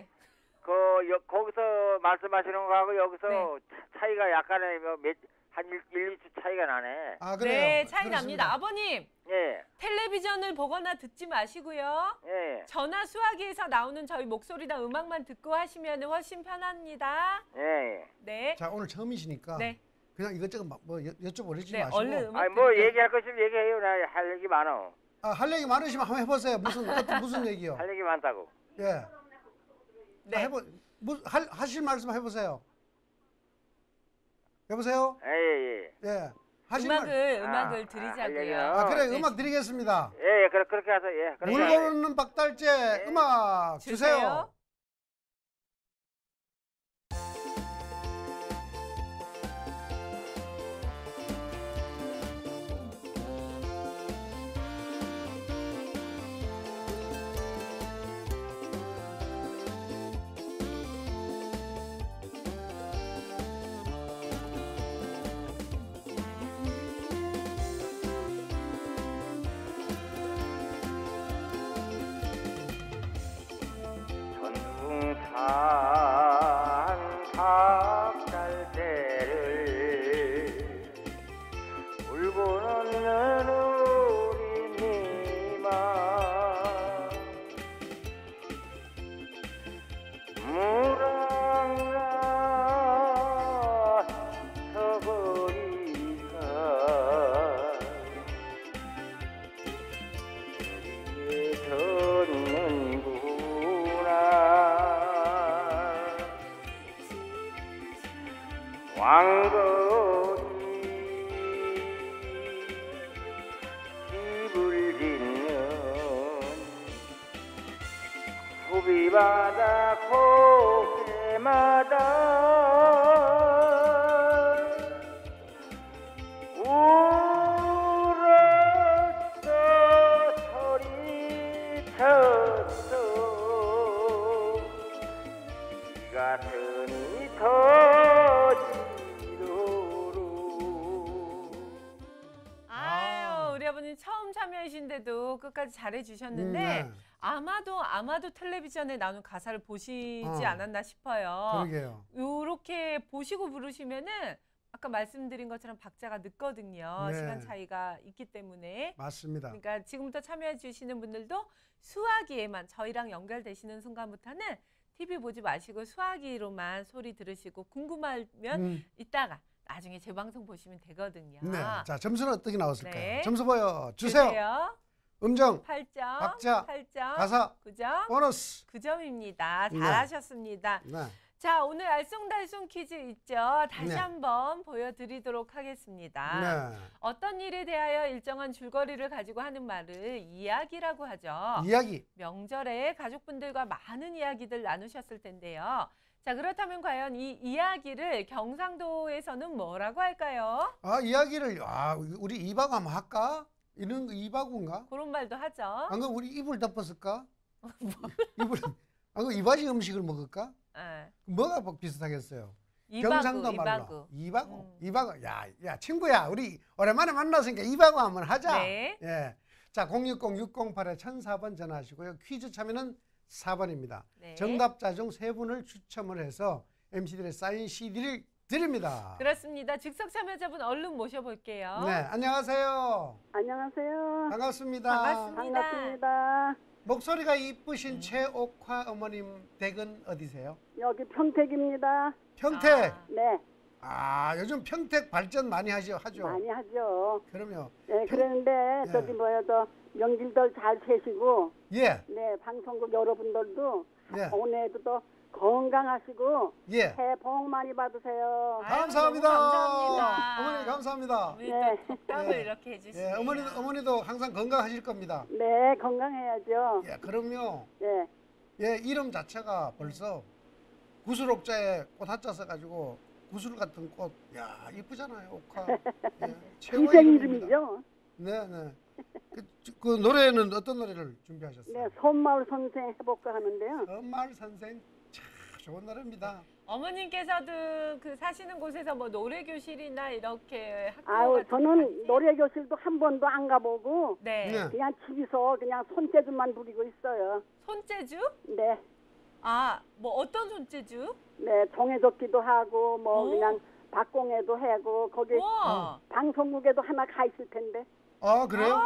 거기서 말씀하시는 거하고 여기서 네. 차이가 약간의 한 1, 2초 차이가 나네. 아, 그래요? 네, 차이 그렇습니다. 납니다. 아버님, 예. 텔레비전을 보거나 듣지 마시고요. 예. 전화 수화기에서 나오는 저희 목소리나 음악만 듣고 하시면 훨씬 편합니다. 예. 네. 자, 오늘 처음이시니까 네. 그냥 이것저것 뭐 여쭤보지 네, 마시고. 얼른 음악 아니 뭐 드릴게요. 얘기할 거 있으면 얘기해요. 나 할 얘기 많어. 아, 할 얘기 많으시면 한번 해보세요. 무슨 얘기요? 할 얘기 많다고. 예. 네. 하실 말씀 해보세요. 여보세요? 예. 예. 음악을 드리자고요. 아, 그래, 네. 음악 드리겠습니다. 예, 그렇게 해서 예. 그렇게 울고 해서. 넘는 박달재 음악 주세요. 바다 고개마다 울었어 소리쳤어 이 같은 이 터지도록. 아유, 우리 아버님 처음 참여이신데도 끝까지 잘해주셨는데 네. 아마도 텔레비전에 나오는 가사를 보시지 않았나 싶어요. 그러게요. 요렇게 보시고 부르시면은 아까 말씀드린 것처럼 박자가 늦거든요. 네. 시간 차이가 있기 때문에. 맞습니다. 그러니까 지금부터 참여해 주시는 분들도 수화기에만 저희랑 연결되시는 순간부터는 TV 보지 마시고 수화기로만 소리 들으시고 궁금하면 이따가 나중에 재방송 보시면 되거든요. 네. 자, 점수는 어떻게 나왔을까요? 네. 점수 보여 주세요. 음정, 8점, 박자, 8점, 가사, 9점, 보너스. 9점입니다. 네. 잘하셨습니다. 네. 자, 오늘 알쏭달쏭 퀴즈 있죠? 다시 네. 한번 보여드리도록 하겠습니다. 네. 어떤 일에 대하여 일정한 줄거리를 가지고 하는 말을 이야기라고 하죠. 이야기. 명절에 가족분들과 많은 이야기들 나누셨을 텐데요. 자, 그렇다면 과연 이 이야기를 경상도에서는 뭐라고 할까요? 아, 이야기를 우리 이바구 한번 할까? 이런 거 이바구인가? 그런 말도 하죠. 안 그럼 우리 이불 덮었을까? 이불. 안 그럼 이바지 음식을 먹을까? 네. 뭐가 비슷하겠어요? 이바구, 경상도 이바구. 말로. 이바구. 야, 친구야. 우리 오랜만에 만났으니까 이바구 한번 하자. 네. 예. 자, 060-608-1004번 전화하시고요. 퀴즈 참여는 4번입니다. 네. 정답자 중 3분을 추첨을 해서 MC들의 사인 CD를 드립니다. 그렇습니다. 즉석 참여자분 얼른 모셔볼게요. 네, 안녕하세요. 안녕하세요. 반갑습니다. 반갑습니다. 반갑습니다. 목소리가 이쁘신 최옥화 어머님 댁은 어디세요? 여기 평택입니다. 평택. 네, 요즘 평택 발전 많이 하죠. 많이 하죠. 그럼요. 네, 그런데 예. 저기 저 명질들 잘 세시고, 예, 네, 방송국 여러분들도 예, 오늘도 또 건강하시고 예. 새해 복 많이 받으세요. 아유, 감사합니다. 너무 감사합니다. 어머니 감사합니다. 어머니 네. 또 덕담을 예. 이렇게 해주시네요. 예, 어머니도 항상 건강하실 겁니다. 네, 건강해야죠. 예, 그럼요. 네, 예, 이름 자체가 벌써 구슬옥자에 꽃 한자 써가지고 구슬 같은 꽃, 야 이쁘잖아요, 옥화. 예, 최고의 기생 이름입니다. 이름이죠. 네, 네. 그 노래는 어떤 노래를 준비하셨어요? 네, 손마을 선생 해볼까 하는데요. 엄마을 선생 참 좋은 노래입니다. 어머님께서도 그 사시는 곳에서 뭐 노래 교실이나 이렇게 학교 아유, 같은 거 저는 다니세요? 노래 교실도 한 번도 안 가보고 네. 네. 그냥 집에서 그냥 손재주만 부리고 있어요. 손재주? 네, 뭐 어떤 손재주? 네, 종해접기도 하고 뭐 오. 그냥 박공예도 하고 거기 와. 방송국에도 하나 가 있을 텐데. 아 그래요?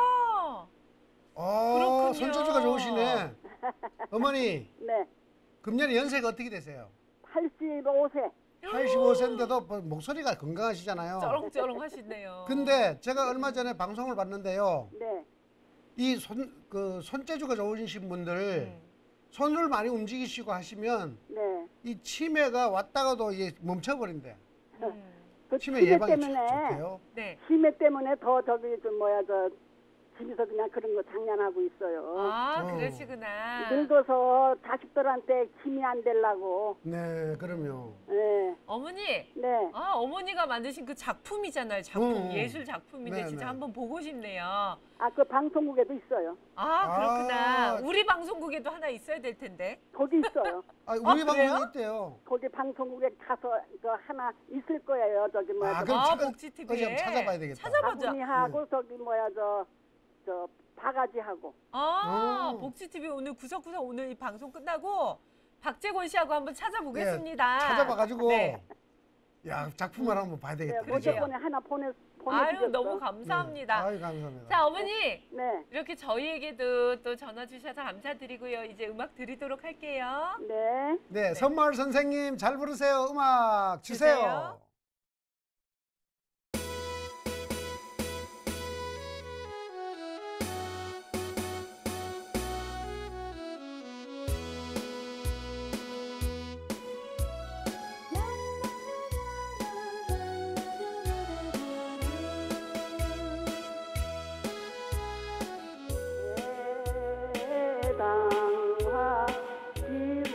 아, 그렇군요. 손재주가 좋으시네. 어머니 네, 금년에 연세가 어떻게 되세요? 85세. 85세인데도 목소리가 건강하시잖아요. 쩌렁쩌렁 하시네요. 근데 제가 얼마 전에 방송을 봤는데요. 네, 이 손재주가 좋으신 분들 손을 많이 움직이시고 하시면 네. 이 치매가 왔다가도 이게 멈춰버린대. 그 치매 치매 예방이 때문에 좋대요. 네. 치매 때문에 더 저기 저 집에서 그냥 그런 거 장난하고 있어요. 아, 어. 그러시구나. 늙어서 자식들한테 힘이 안 되려고. 네, 그럼요. 네, 어머니. 네. 아, 어머니가 만드신 그 작품이잖아요. 작품. 예술 작품인데 네, 진짜 네. 한번 보고 싶네요. 아, 그 방송국에도 있어요. 아, 그렇구나. 아. 우리 방송국에도 하나 있어야 될 텐데. 거기 있어요. 우리 그래요? 방송이 있대요. 거기 방송국에 가서 저 하나 있을 거예요. 저기 그럼 복지 TV에 그거 좀 찾아봐야 되겠다. 찾아보자. 아버님하고 저기 저 바가지하고. 아, 오. 복지 TV 오늘 구석구석 오늘 이 방송 끝나고 박재권 씨하고 한번 찾아보겠습니다. 예, 찾아봐가지고 네. 야 작품을 한번 봐야 네, 되겠다. 그러게요. 어제번에 하나 보내주셨어. 아유, 너무 감사합니다. 아유 감사합니다. 자, 어머니. 네, 이렇게 저희에게도 또 전화 주셔서 감사드리고요. 이제 음악 드리도록 할게요. 네. 네, 선마을 선생님 잘 부르세요. 음악 주세요. 주세요. 대당화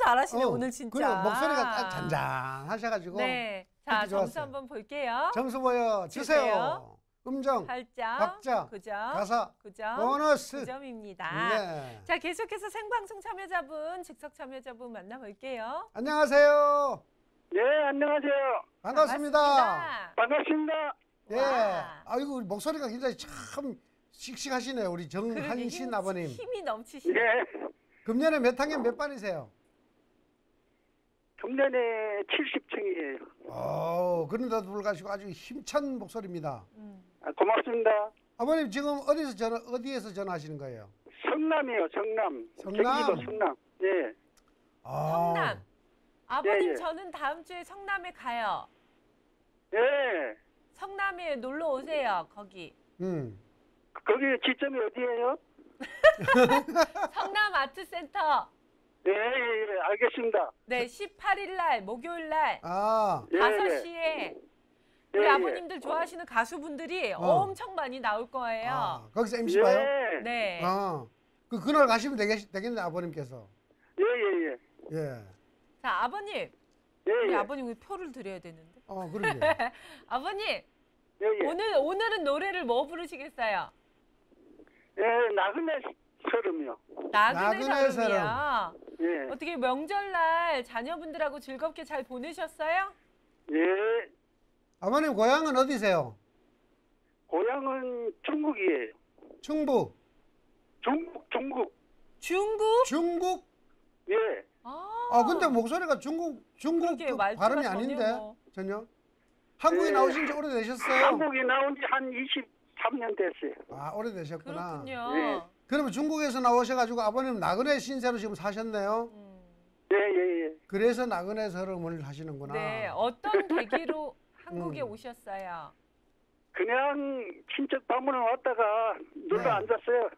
잘하시네 어, 오늘 진짜. 그리고 목소리가 딱 잔잔하셔가지고. 네. 자, 듣기 점수 좋았어요. 한번 볼게요. 점수 보여 주세요. 음정, 8점, 박자, 9점, 가사, 9점, 보너스. 9점입니다. 네. 자, 계속해서 생방송 참여자분, 즉석 참여자분 만나볼게요. 안녕하세요. 네, 안녕하세요. 반갑습니다. 반갑습니다. 예. 와. 아이고 목소리가 굉장히 참 씩씩하시네요. 우리 정한신 아버님. 힘이 넘치시네. 네, 금년에 몇 학년 몇 반이세요? 금년에 70층이에요. 그런데도 불구하고 아주 힘찬 목소리입니다. 고맙습니다. 아버님 지금 어디에서 전화하시는 거예요? 성남이요, 성남. 성남? 경기도 성남. 예. 성남. 아버님 예. 저는 다음 주에 성남에 가요. 예. 성남에 놀러 오세요. 거기. 거기 지점이 어디예요? 성남 아트센터. 예, 예, 예, 알겠습니다. 네, 18일 날 목요일 날 예, 5시에 우리 예, 아버님들 좋아하시는 가수분들이 엄청 많이 나올 거예요. 거기서 MC 예. 봐요? 네. 그날 가시면 되겠네 아버님께서. 예, 예, 예. 예. 자, 아버님. 예, 우리 예. 아버님 표를 드려야 되는데. 그러게. 아버님. 예, 예. 오늘은 노래를 뭐 부르시겠어요? 예, 나그네 서름이요. 나그네 서름이요. 예. 어떻게 명절날 자녀분들하고 즐겁게 잘 보내셨어요? 예. 아버님 고향은 어디세요? 고향은 중국이에요. 충북. 중국. 중국? 예. 근데 목소리가 중국 그러게, 그 말투가 발음이 전혀 아닌데 뭐. 전혀. 한국에 예. 나오신 지 오래되셨어요? 한국에 나온 지 한 23년 됐어요. 오래되셨구나. 그렇군요. 네. 그러면 중국에서 나오셔가지고 아버님 나그네 신세로 지금 사셨네요. 예, 예, 예. 그래서 나그네 서름을 하시는구나. 네, 어떤 계기로 한국에 오셨어요? 그냥 친척 방문을 왔다가 놀러 네. 앉았어요.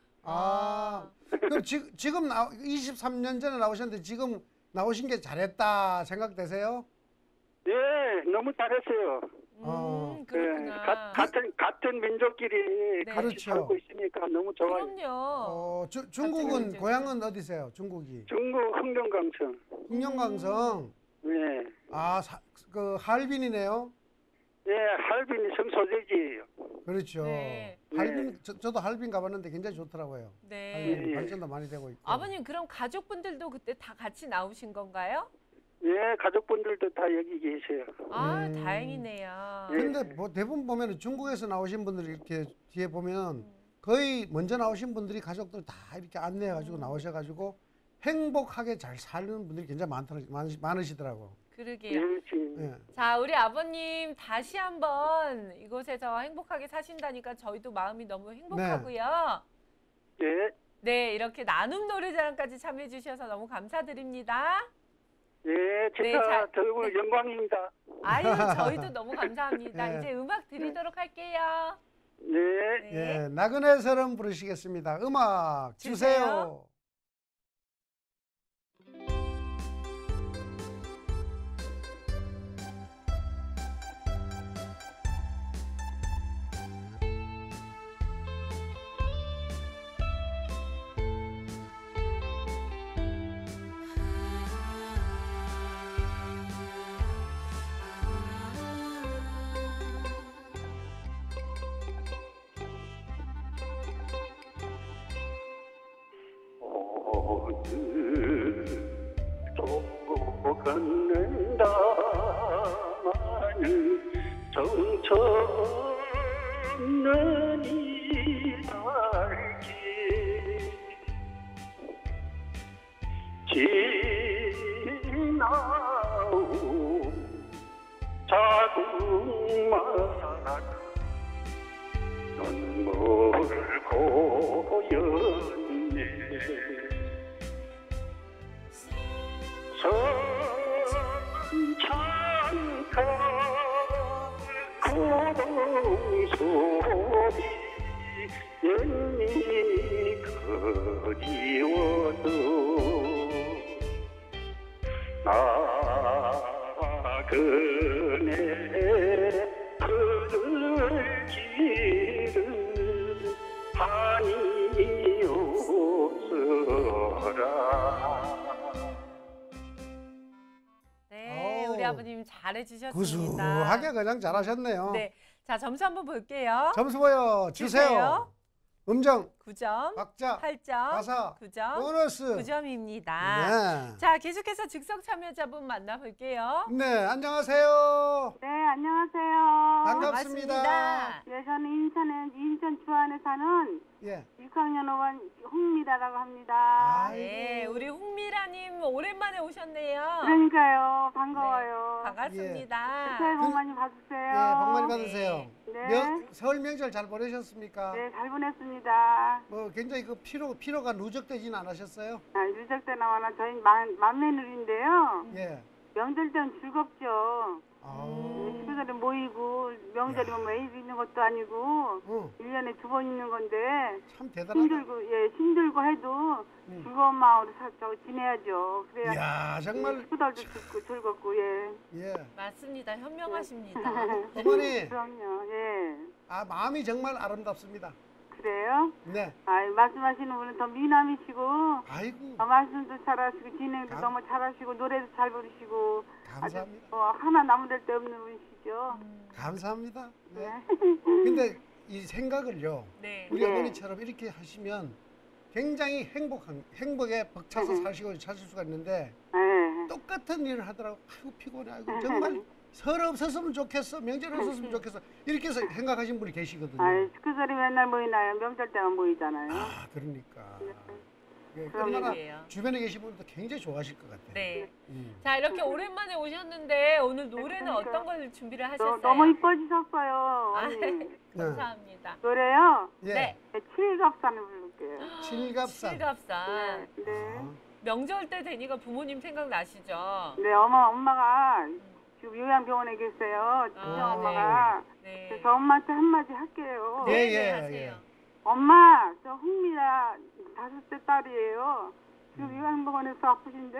그럼 지금 23년 전에 나오셨는데 지금 나오신 게 잘했다 생각되세요? 예, 너무 잘했어요. 그렇구나. 같은 민족끼리 네. 같이 그렇죠. 살고 있으니까 너무 좋아요. 그럼요. 중국은 같은 고향은 어디세요? 중국이? 중국 흥룡강성. 흥룡강성. 네. 그 할빈이네요. 예, 할빈이 성소재지예요. 그렇죠. 네. 할빈 저도 할빈 가봤는데 굉장히 좋더라고요. 네. 할빈 예. 발전도 많이 되고 있고. 아버님 그럼 가족분들도 그때 다 같이 나오신 건가요? 예, 가족분들도 다 여기 계세요. 다행이네요. 예. 근데 뭐 대부분 보면 중국에서 나오신 분들이 이렇게 뒤에 보면 거의 먼저 나오신 분들이 가족들 다 이렇게 안내해가지고 나오셔가지고 행복하게 잘 사는 분들이 굉장히 많으시더라고. 그러게요. 예. 자, 우리 아버님 다시 한번 이곳에서 행복하게 사신다니까 저희도 마음이 너무 행복하고요. 예. 네, 이렇게 나눔 노래자랑까지 참여해 주셔서 너무 감사드립니다. 예, 네, 제가 더욱 영광입니다. 아유, 저희도 너무 감사합니다. 네. 이제 음악 드리도록 할게요. 네. 예, 나그네 서름 부르시겠습니다. 음악 주세요. 걷는다마는 정처없는 이 날길 지나온 자국만 눈물 고였네 선창가 고동소리 옛니 그리워서 나그네 흐를 길을 아니었어라 아버님 잘해주셨습니다. 구수하게 그냥 잘하셨네요. 네, 자 점수 한번 볼게요. 점수 보여 주세요. 음정 9점, 박자 8점, 가사 9점, 보너스 9점입니다. 네. 자 계속해서 즉석 참여자분 만나볼게요. 네, 안녕하세요. 네, 안녕하세요. 반갑습니다. 네, 저는 인천 주안에 사는 예. 6학년 5반 홍미라라고 합니다. 아이고. 네, 우리 홍미라님 오랜만에 오셨네요. 그러니까요, 반가워요. 반갑습니다. 새해 복 많이 받으세요. 예, 복 많이 받으세요. 네. 설 명절 잘 보내셨습니까? 네, 잘 보냈습니다. 뭐 굉장히 그 피로가 누적되진 않으셨어요? 누적 때 나와나 저희 맏며느리인데요. 예. 명절 때는 즐겁죠. 친구들이 모이고 명절이면 뭐 애기 있는 것도 아니고 1년에 2번 있는 건데 참 대단하다. 힘들고 해도 즐거운 마음으로 지내야죠. 그래야 이야, 정말 친구들도 즐겁고 예. 맞습니다. 현명하십니다. 어머니. 그럼요. 예. 마음이 정말 아름답습니다. 그래요? 네. 말씀하시는 분은 더 미남이시고 아이고. 말씀도 잘하시고 진행도 너무 잘하시고 노래도 잘 부르시고 감사합니다. 하나 남을 데 없는 분이시죠. 감사합니다. 네. 네. 근데 이 생각을요. 네. 우리 어머니처럼 이렇게 하시면 굉장히 행복에 벅차서 사실 수가 있는데 네. 똑같은 일을 하더라고. 아이고 피곤해. 아이고 정말 설 없었으면 좋겠어. 명절 없었으면 좋겠어. 이렇게 해서 생각하신 분이 계시거든요. 식구들이 맨날 모이나요? 명절 때만 모이잖아요. 그러니까. 예, 그럼 얼마나 그러게요. 주변에 계신 분도 굉장히 좋아하실 것 같아요. 네. 자 이렇게 오랜만에 오셨는데 오늘 노래는 그러니까. 어떤 걸 준비를 하셨어요? 너무 이뻐지셨어요. 언니. 감사합니다. 노래요? 예. 네. 칠갑산을 부를게요. 칠갑산. 칠갑산. 네. 명절 때 되니까 부모님 생각나시죠? 네, 엄마가 지금 요양병원에 계세요. 친정 엄마가. 네. 그래서 엄마한테 한마디 할게요. 예, 네, 예, 하세요. 엄마, 저 홍미라 5살 딸이에요. 지금 요양병원에서 아프신데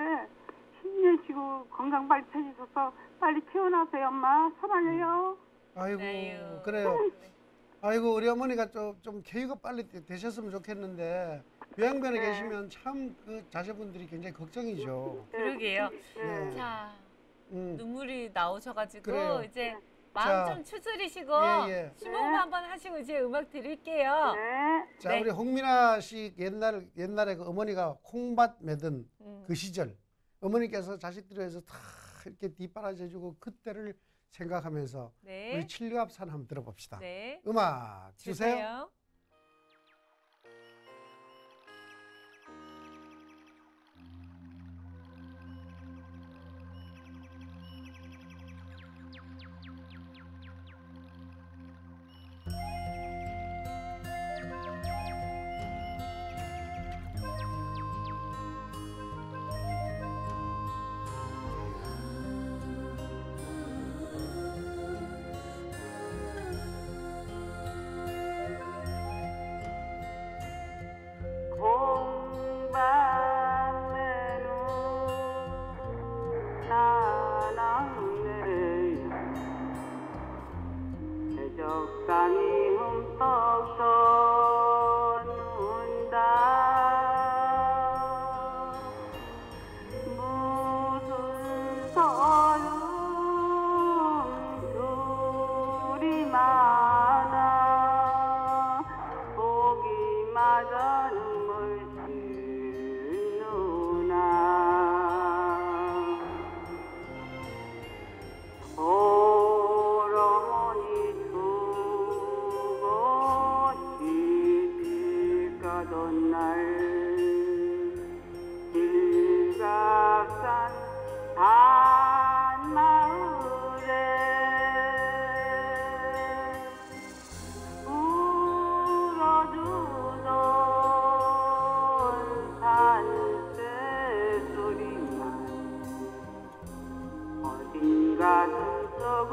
힘내시고 건강 빨리 찾으셔서 빨리 태어나세요, 엄마. 사랑해요. 아이고, 아유. 그래요. 아이고, 우리 어머니가 좀 쾌유가 빨리 되셨으면 좋겠는데 요양병원에 계시면 참 그 자제분들이 굉장히 걱정이죠. 그러게요. 네. 자 눈물이 나오셔가지고 그래요. 이제 마음 자, 좀 추스리시고 예. 심호흡 한번 하시고 이제 음악 드릴게요. 네. 자, 네. 우리 홍민아 씨 옛날에 그 어머니가 콩밭 매던 그 시절 어머니께서 자식들을 위해서 다 이렇게 뒷바라지해주고 그때를 생각하면서 네. 우리 칠갑산 한번 들어봅시다. 네. 음악 주세요. 주세요. 적당히 흠뻑 솟는다. 무슨 서름 둘이 많아 보기마저 눈물 씻는구나. 가던 날 일각산 한마을에 울어주던 산새 소리만 어딘가 눈속을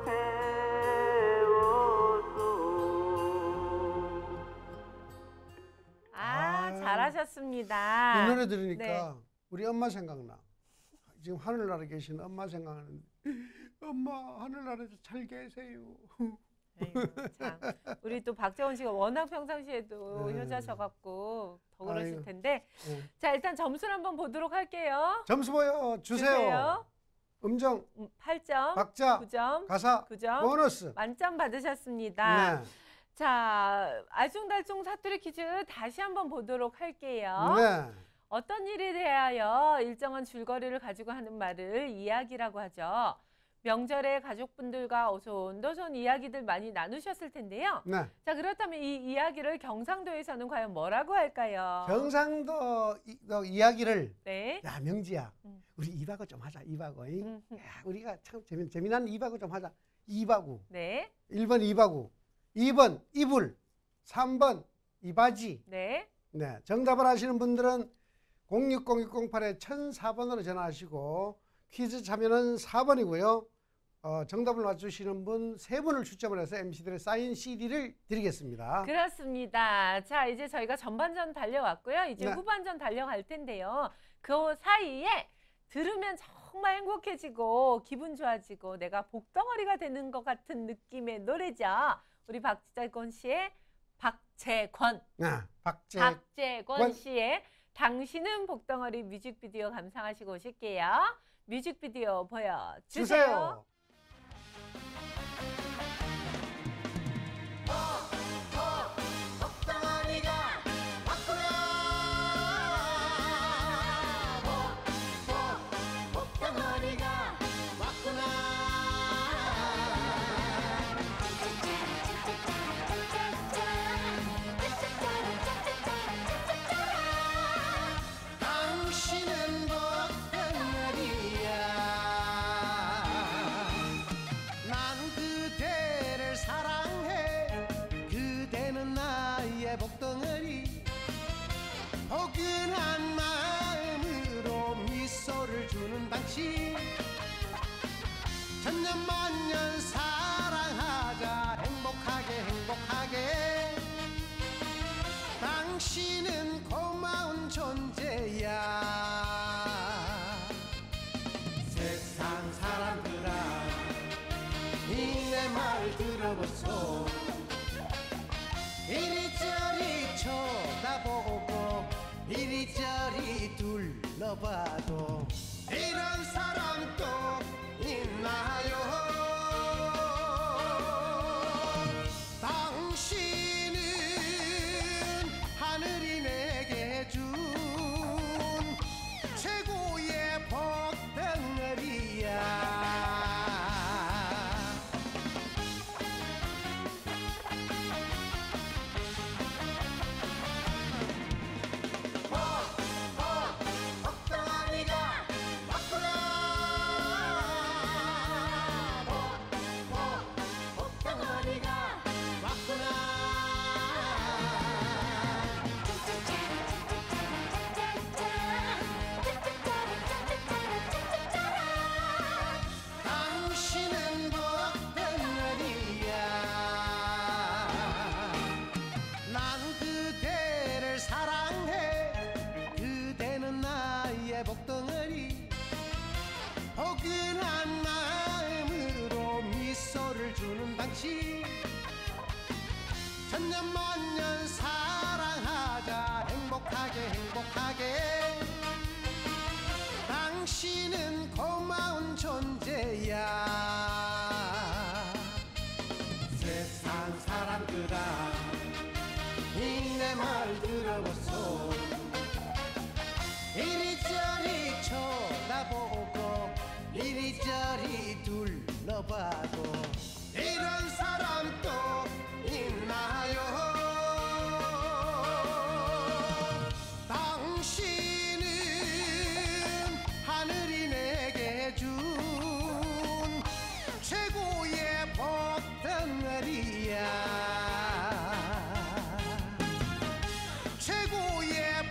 잘하셨습니다. 이 노래 들으니까 네. 우리 엄마 생각나. 지금 하늘나라에 계신 엄마 생각나는. 엄마 하늘나라에서 잘 계세요. 에이구, 참. 우리 또 박재원 씨가 워낙 평상시에도 효자셔갖고 더 그러실 텐데. 자 일단 점수를 한번 보도록 할게요. 점수 보여 주세요. 음정 8점, 박자 9점, 가사 9점, 보너스 만점 받으셨습니다. 네. 자, 알쏭달쏭 사투리 퀴즈 다시 한번 보도록 할게요. 네. 어떤 일에 대하여 일정한 줄거리를 가지고 하는 말을 이야기라고 하죠. 명절에 가족분들과 오손도손 이야기들 많이 나누셨을 텐데요. 네. 자, 그렇다면 이 이야기를 경상도에서는 과연 뭐라고 할까요? 경상도 이야기를 네. 야 명지야 우리 이바구 좀 하자 이바구 야, 우리가 참 재미난 이바구 좀 하자 이바구 네. 1번 이바구 2번 이불 3번 이바지 네. 네, 정답을 아시는 분들은 060-608에 1004번으로 전화하시고 퀴즈 참여는 4번이고요. 정답을 맞추시는 분 3분을 추첨을 해서 MC들의 사인 CD를 드리겠습니다. 그렇습니다. 자, 이제 저희가 전반전 달려왔고요. 이제 네. 후반전 달려갈 텐데요. 그 사이에 들으면 정말 행복해지고 기분 좋아지고 내가 복덩어리가 되는 것 같은 느낌의 노래죠. 우리 박재권 씨의 박재권. 네, 박재권 씨의 당신은 복덩어리 뮤직비디오 감상하시고 오실게요. 뮤직비디오 보여주세요. 복덩어리 포근한 마음으로 미소를 주는 당신 천년만년 사랑하자 행복하게 행복하게 당신은 고마운 존재야 세상 사람들아 이 내 말 들어보소 이리저리 쳐다보고 이리저리 둘러봐도 이런 사람 또 있나요? 당신은 하늘이 내게 준 최고의 복덩어리야 복덩어리 포근한 마음으로 미소를 주는 당신 천년만년 사랑하자 행복하게 행복하게 당신은 고마운 존재야 세상 사람들아 이 내 말 들어보소 이리저리 쳐다보고 이리저리 둘러봐도 이런 사람 또 있나요? 당신은 하늘이 내게 준 최고의 복덩어리야 최고의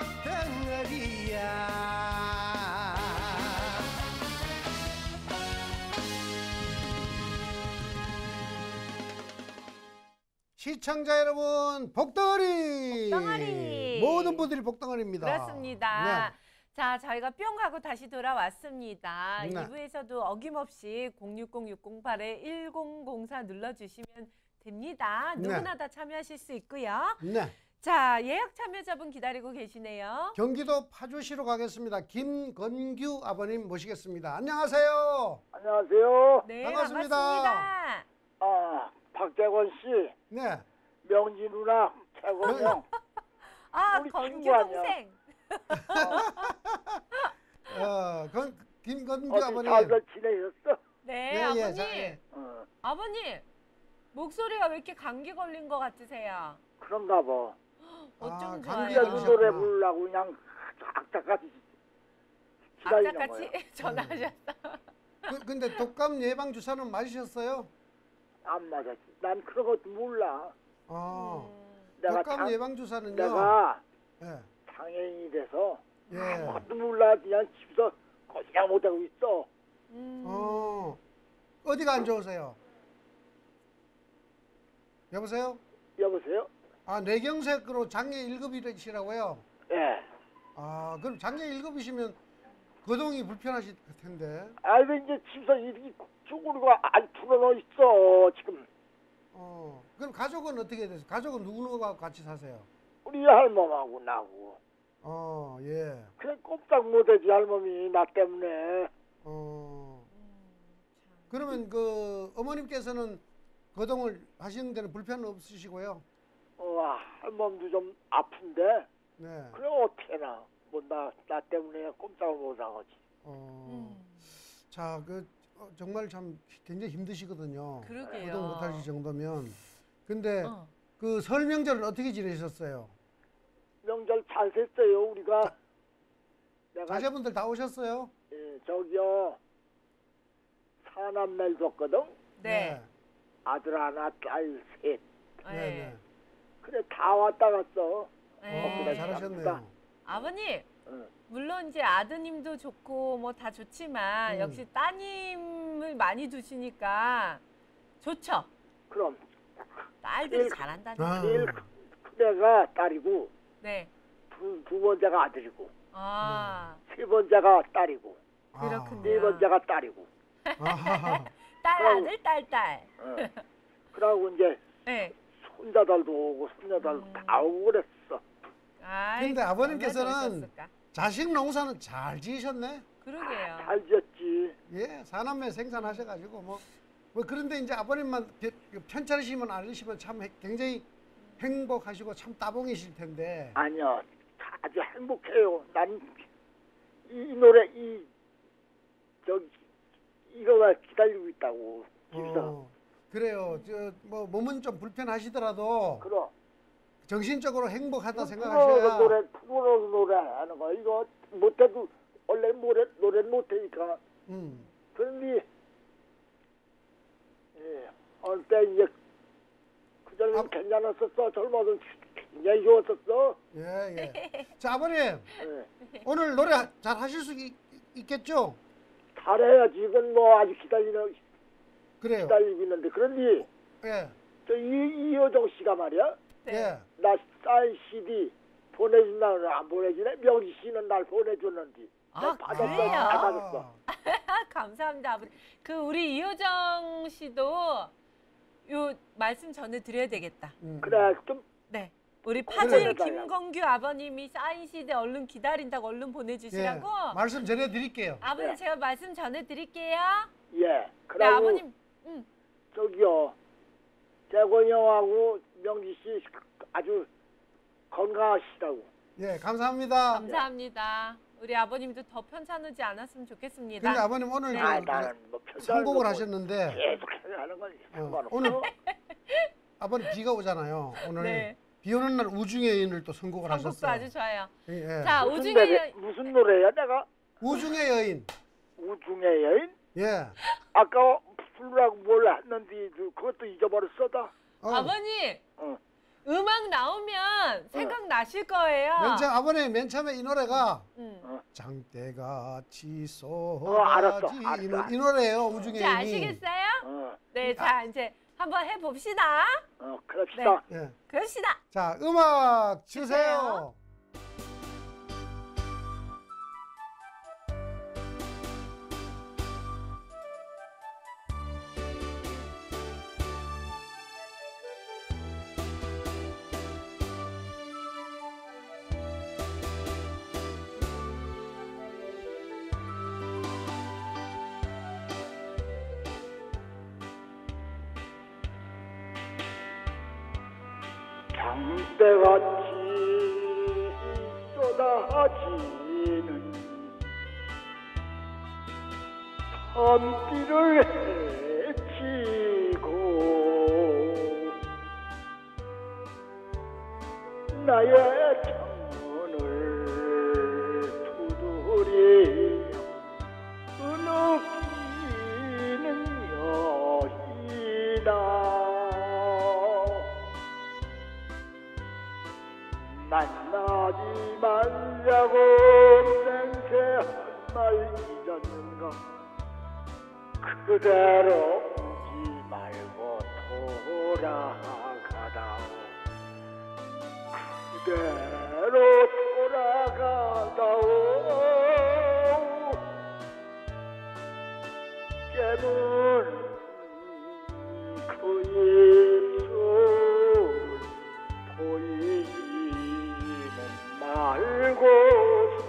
복덩어리야 시청자 여러분 복덩어리 모든 분들이 복덩어리입니다. 그렇습니다. 네. 자, 저희가 뿅 하고 다시 돌아왔습니다. 네. 2부에서도 어김없이 060-608-1004 눌러주시면 됩니다. 누구나 다 참여하실 수 있고요. 네. 자, 예약 참여자분 기다리고 계시네요. 경기도 파주시로 가겠습니다. 김건규 아버님 모시겠습니다. 안녕하세요. 안녕하세요. 네, 반갑습니다. 반갑습니다. 아, 박재권 씨, 네. 명지 누나, 재권 형. 아, 우리 건규 친구 아니야? 동생. 김건규 어디 아버님. 잘들 지내셨어? 네, 예, 아버님. 예. 아버님, 목소리가 왜 이렇게 감기 걸린 것 같으세요? 그런가 봐. 어쩜 감기 좋아요. 걸리셨구나. 노래 부르려고 그냥 악착같이 기다리는 거예요. 악착같이 전화하셨어. 근데 독감 예방 주사는 맞으셨어요? 안 맞았지. 난 그런 것도 몰라. 내가 독감 예방 주사는요. 내가 예. 장애인이 돼서 예. 아무것도 몰라. 그냥 집에서 그냥 못하고 있어. 어디가 안 좋으세요? 여보세요? 여보세요? 아, 뇌경색으로 장애 1급이시라고요? 예. 아, 그럼 장애 1급이시면 거동이 불편하실 텐데. 아이고 이제 집에서 이렇게 쭈그리고 안 풀어놓 있어 지금. 그럼 가족은 어떻게 되세요? 가족은 누구누구하고 같이 사세요? 우리 할멈하고 나고. 예. 그냥 꼼짝 못하지 할멈이 나 때문에. 그러면 그 어머님께서는 거동을 하시는 데는 불편 없으시고요? 할멈도 좀 아픈데. 네. 그래 어떻게나 뭐 나 때문에 꼼짝을 못하고지. 자, 정말 참 굉장히 힘드시거든요. 그러게요. 거동 못하실 정도면. 근데 그 설 명절은 어떻게 지내셨어요? 명절 잘 샜어요 우리가. 내가 자제분들 다 오셨어요? 예, 저기요 사남매를 뒀거든. 네. 아들 하나 딸 셋. 네. 그래 다 왔다 갔어. 네. 잘하셨네요. 아버님, 물론 이제 아드님도 좋고 뭐 다 좋지만 역시 따님을 많이 두시니까 좋죠. 그럼 딸들이 잘한다니까. 제일 큰 애가 딸이고 네. 두 번째가 아들이고 네. 세 번째가 딸이고 그렇군요. 네 번째가 딸이고. 딸 아들 딸. 그러고 이제 네. 손자들도 오고 손녀들도 다 오고 그랬어. 근데 아버님께서는 자식 농사는 잘 지으셨네. 그러게요. 잘 지었지. 예, 사남매 생산하셔가지고 뭐 그런데 이제 아버님만 편찮으시면 않으시면 참 굉장히 행복하시고 참 따봉이실 텐데. 아니요, 아주 행복해요. 난 이 노래 이거가 기다리고 있다고 집에서. 그래요. 뭐 몸은 좀 불편하시더라도. 그럼. 정신적으로 행복하다 생각하셔야. 프로 노래 하는 거 이거 못해도 원래 노래 못하니까. 그런데 어느 때 이제 그전에는 괜찮았었어. 젊어도 굉장히 좋았었어. 예. 자, 아버님. 오늘 노래 잘 하실 수 있겠죠? 잘해야지. 이건 뭐 아주 기다리고 있는데. 그런데 저 이효정 씨가 말이야. 네. 나 사인 CD 보내준다는 안 보내주네. 명지 씨는 날 보내줬는데. 받았어. 그래요? 잘 받았어. 감사합니다, 아버님. 우리 이효정 씨도 요 말씀 전해드려야 되겠다. 그래 좀. 네. 우리 파주의 김건규 아버님이 사인 CD 얼른 기다린다고 얼른 보내주시라고. 예, 말씀 전해드릴게요. 아버님 제가 말씀 전해드릴게요. 예. 그리고 네, 아버님. 저기요. 재권이 형하고 명지 씨 아주 건강하시다고. 예, 감사합니다. 감사합니다. 우리 아버님도 더 편찮으지 않았으면 좋겠습니다. 근데 아버님 오늘 나는 뭐 선곡을 하셨는데 계속 하는 건 상관없어. 오늘 아버님 비가 오잖아요. 오늘 네. 비 오는 날 우중의 여인을 또 선곡을 하셨어요. 선곡도 아주 좋아요. 예. 자, 우중의 여인. 무슨 노래야 내가? 우중의 여인. 우중의 여인? 예. 아까 부르라고 뭘 했는데 그것도 잊어버렸어 다. 아버님. 음악 나오면 생각나실 거예요. 아버님 맨 처음에 이 노래가 장대같이 쏟아지 이 노래예요. 우중의 여인이. 아시겠어요? 네, 자 이제 한번 해봅시다. 그럽시다. 네. 그럽시다. 자, 음악 주세요. 장대같이 쏟아지는 밤비를 헤치고 나의 창문을 두드리며 흐느끼는 여인아 만나지 말라고 맹세한 말 잊었는가 그대로 오지 말고 돌아가다 그대로 돌아가다오 깨문 그 입술 보이지는 말고서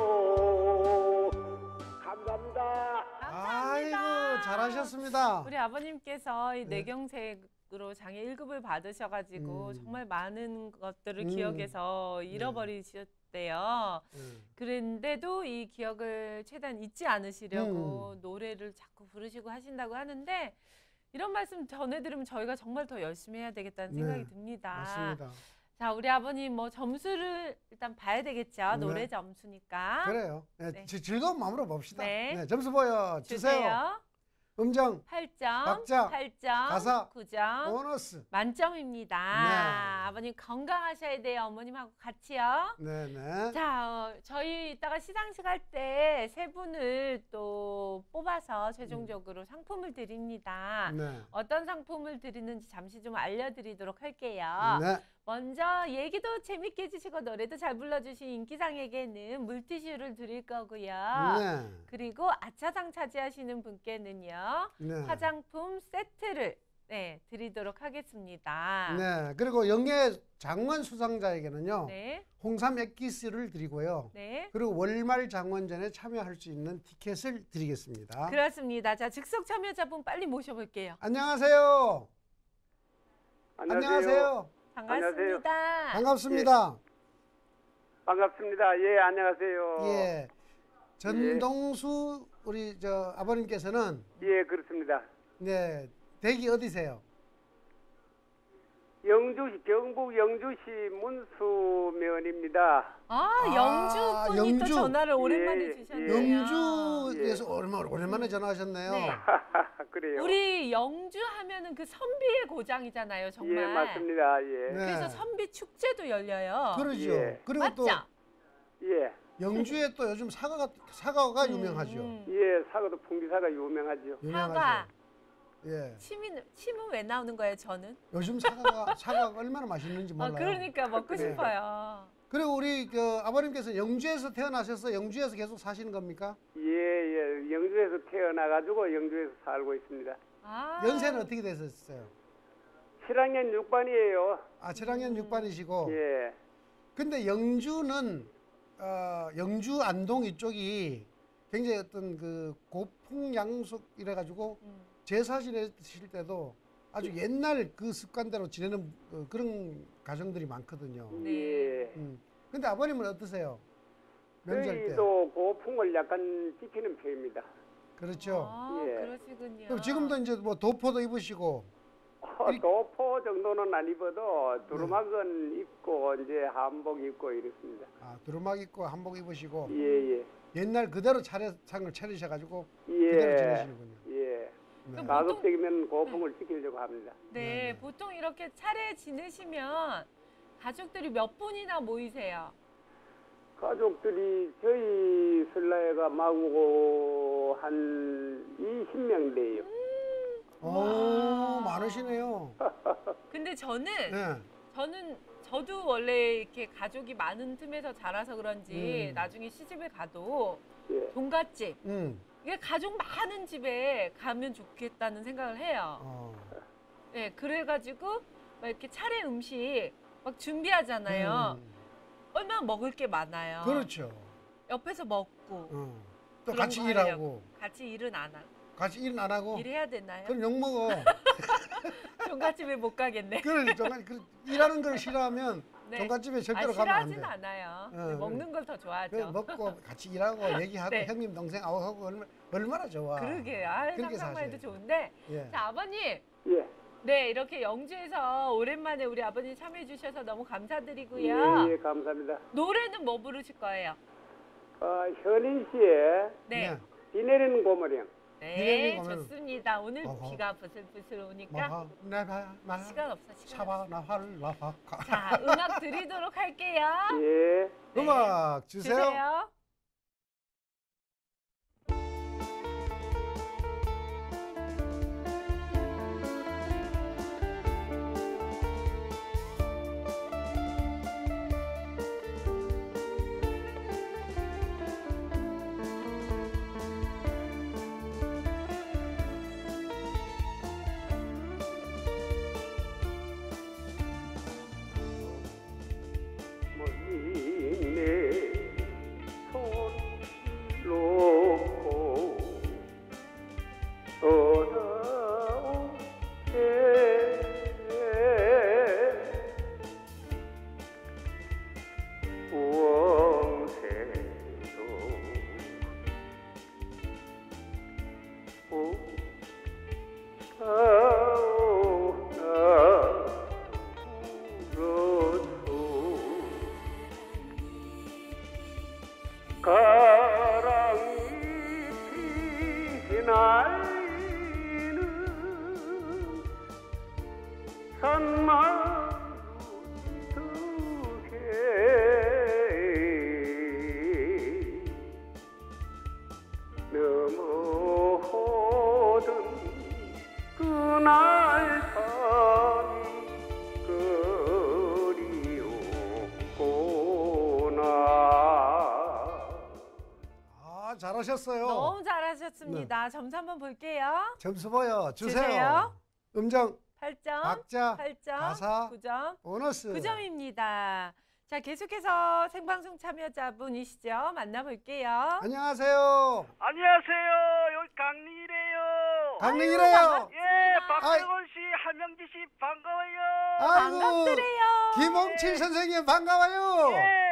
감사합니다. 아이고 잘하셨습니다. 우리 아버님께서 이 뇌경색으로 장애 1급을 받으셔가지고 정말 많은 것들을 기억해서 잃어버리셨대요. 그런데도 이 기억을 최대한 잊지 않으시려고 노래를 자꾸 부르시고 하신다고 하는데 이런 말씀 전해드리면 저희가 정말 더 열심히 해야 되겠다는 생각이 듭니다. 맞습니다. 자, 우리 아버님 뭐 점수를 일단 봐야 되겠죠. 노래 점수니까. 그래요. 네. 즐거운 마음으로 봅시다. 네. 네, 점수 보여주세요. 음정 8점, 박자, 8점, 가사, 9점, 보너스 만점입니다. 네. 아버님 건강하셔야 돼요. 어머님하고 같이요. 네네. 자, 저희 이따가 시상식 할 때 세 분을 또 뽑아서 최종적으로 상품을 드립니다. 네. 어떤 상품을 드리는지 잠시 좀 알려드리도록 할게요. 네. 먼저 얘기도 재밌게 해주시고 노래도 잘 불러주신 인기상에게는 물티슈를 드릴 거고요. 네. 그리고 아차상 차지하시는 분께는요. 네. 화장품 세트를 드리도록 하겠습니다. 네. 그리고 영예 장원 수상자에게는요. 네. 홍삼 액기스를 드리고요. 네. 그리고 월말 장원전에 참여할 수 있는 티켓을 드리겠습니다. 그렇습니다. 자, 즉석 참여자분 빨리 모셔볼게요. 안녕하세요. 안녕하세요. 반갑습니다. 반갑습니다. 반갑습니다. 예, 안녕하세요. 예. 전동수 우리 저 아버님께서는 예, 그렇습니다. 네. 댁이 어디세요? 영주시, 경북 영주시 문수면입니다. 영주 분이 또 전화를 오랜만에 예, 주셨네요. 영주에서 오랜만에 전화하셨네요. 네. 그래요. 우리 영주 하면은 그 선비의 고장이잖아요, 정말. 예, 맞습니다. 예. 네. 그래서 선비 축제도 열려요. 그러죠. 예. 그리고 맞죠? 또 예. 영주에 또 요즘 사과가 유명하죠. 예, 사과도 풍비사가 유명하죠. 사과. 예. 침은 왜 나오는 거예요, 저는? 요즘 사과가 얼마나 맛있는지 몰라요. 그러니까 먹고 싶어요. 그리고 우리 그 아버님께서 영주에서 태어나셔서 영주에서 계속 사시는 겁니까? 예. 영주에서 태어나가지고 영주에서 살고 있습니다. 연세는 어떻게 되셨어요? 7학년 6반이에요. 7학년 6반이시고. 예. 근데 영주는 영주 안동 이쪽이 굉장히 어떤 그 고풍양속 이래가지고 제사 지내실 때도 아주 옛날 그 습관대로 지내는 그런 가정들이 많거든요. 네. 근데 아버님은 어떠세요? 명절 때? 저희도 고풍을 약간 지키는 편입니다. 그렇죠. 예. 그러시군요. 그럼 지금도 이제 뭐 도포도 입으시고. 도포 정도는 안 입어도 두루마기는 입고 이제 한복 입고 이렇습니다. 두루마기 입고 한복 입으시고. 예. 옛날 그대로 차례상을 차리셔가지고 예. 그대로 지내시는군요. 예. 네. 가급적이면 고풍을 지키려고 합니다. 네, 보통 이렇게 차례 지내시면 가족들이 몇 분이나 모이세요? 가족들이 저희 설날에가 마구 한 20명 돼요. 많으시네요. 근데 저는 저도 원래 이렇게 가족이 많은 틈에서 자라서 그런지 나중에 시집을 가도 종갓집 이게 가족 많은 집에 가면 좋겠다는 생각을 해요. 네, 그래가지고 막 이렇게 차례 음식 막 준비하잖아요. 얼마나 먹을 게 많아요. 그렇죠. 옆에서 먹고 또 같이 일하고. 같이 일은 안 하고. 같이 일 안 하고. 일해야 되나요? 그럼 욕 먹어. 종갓집에 못 가겠네. 그래, 일하는 걸 싫어하면 네. 종갓집에 절대로 가면 안 돼. 싫어하진 않아요. 네, 먹는 걸 더 좋아하죠. 먹고 같이 일하고 얘기하고 네. 형님 동생 하고 얼마나 좋아. 그러게. 그렇게 상상만 해도 사셔야지. 좋은데. 예. 자, 아버님. 예. 네, 이렇게 영주에서 오랜만에 우리 아버님 참여해 주셔서 너무 감사드리고요. 예, 감사합니다. 노래는 뭐 부르실 거예요? 현인 씨의 네. 비 내리는 고무령. 네, 비내리는 거면- 좋습니다. 오늘 어허. 비가 부슬부슬 오니까 나 시간 없어, 시간 없어. 차바 나활 나파. 자, 음악 드리도록 할게요. 예. 네. 음악 주세요. 주세요. 잘하셨어요. 너무 잘하셨습니다. 점수 한번 볼게요. 점수 봐요. 주세요. 주세요. 음정 8점, 박자 8점, 가사 9점, 보너스 9점입니다. 자, 계속해서 생방송 참여자분이시죠? 만나볼게요. 안녕하세요. 안녕하세요. 여기 강릉이래요. 강릉이래요. 예, 박병원 씨, 한명지 씨 반가워요. 아이고, 반갑드려요. 김홍칠 선생님 반가워요. 예.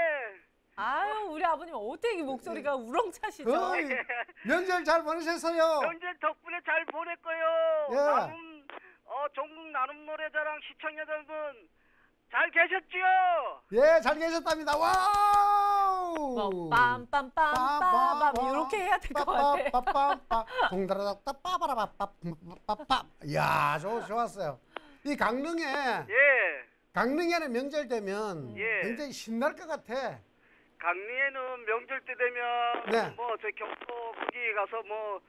아유, 우리 아버님 어떻게 이 목소리가 우렁차시죠? 어이, 명절 잘 보내셨어요? 명절 덕분에 잘 보냈고요. 예. 전국 나눔 노래자랑 시청자 여러분 잘 계셨지요? 예, 잘 계셨답니다. 와우. 뭐, 빰빰빰빰빰 이렇게 해야 될 것 같아. 빠빠빠빠 동다라닥다 빠바라빠빠빠빠. 이야, 좋았어요. 이 강릉에 예. 강릉에는 명절 되면 예. 굉장히 신날 것 같아. 강릉에는 명절 때 되면 네. 뭐 저 경포 거기 가서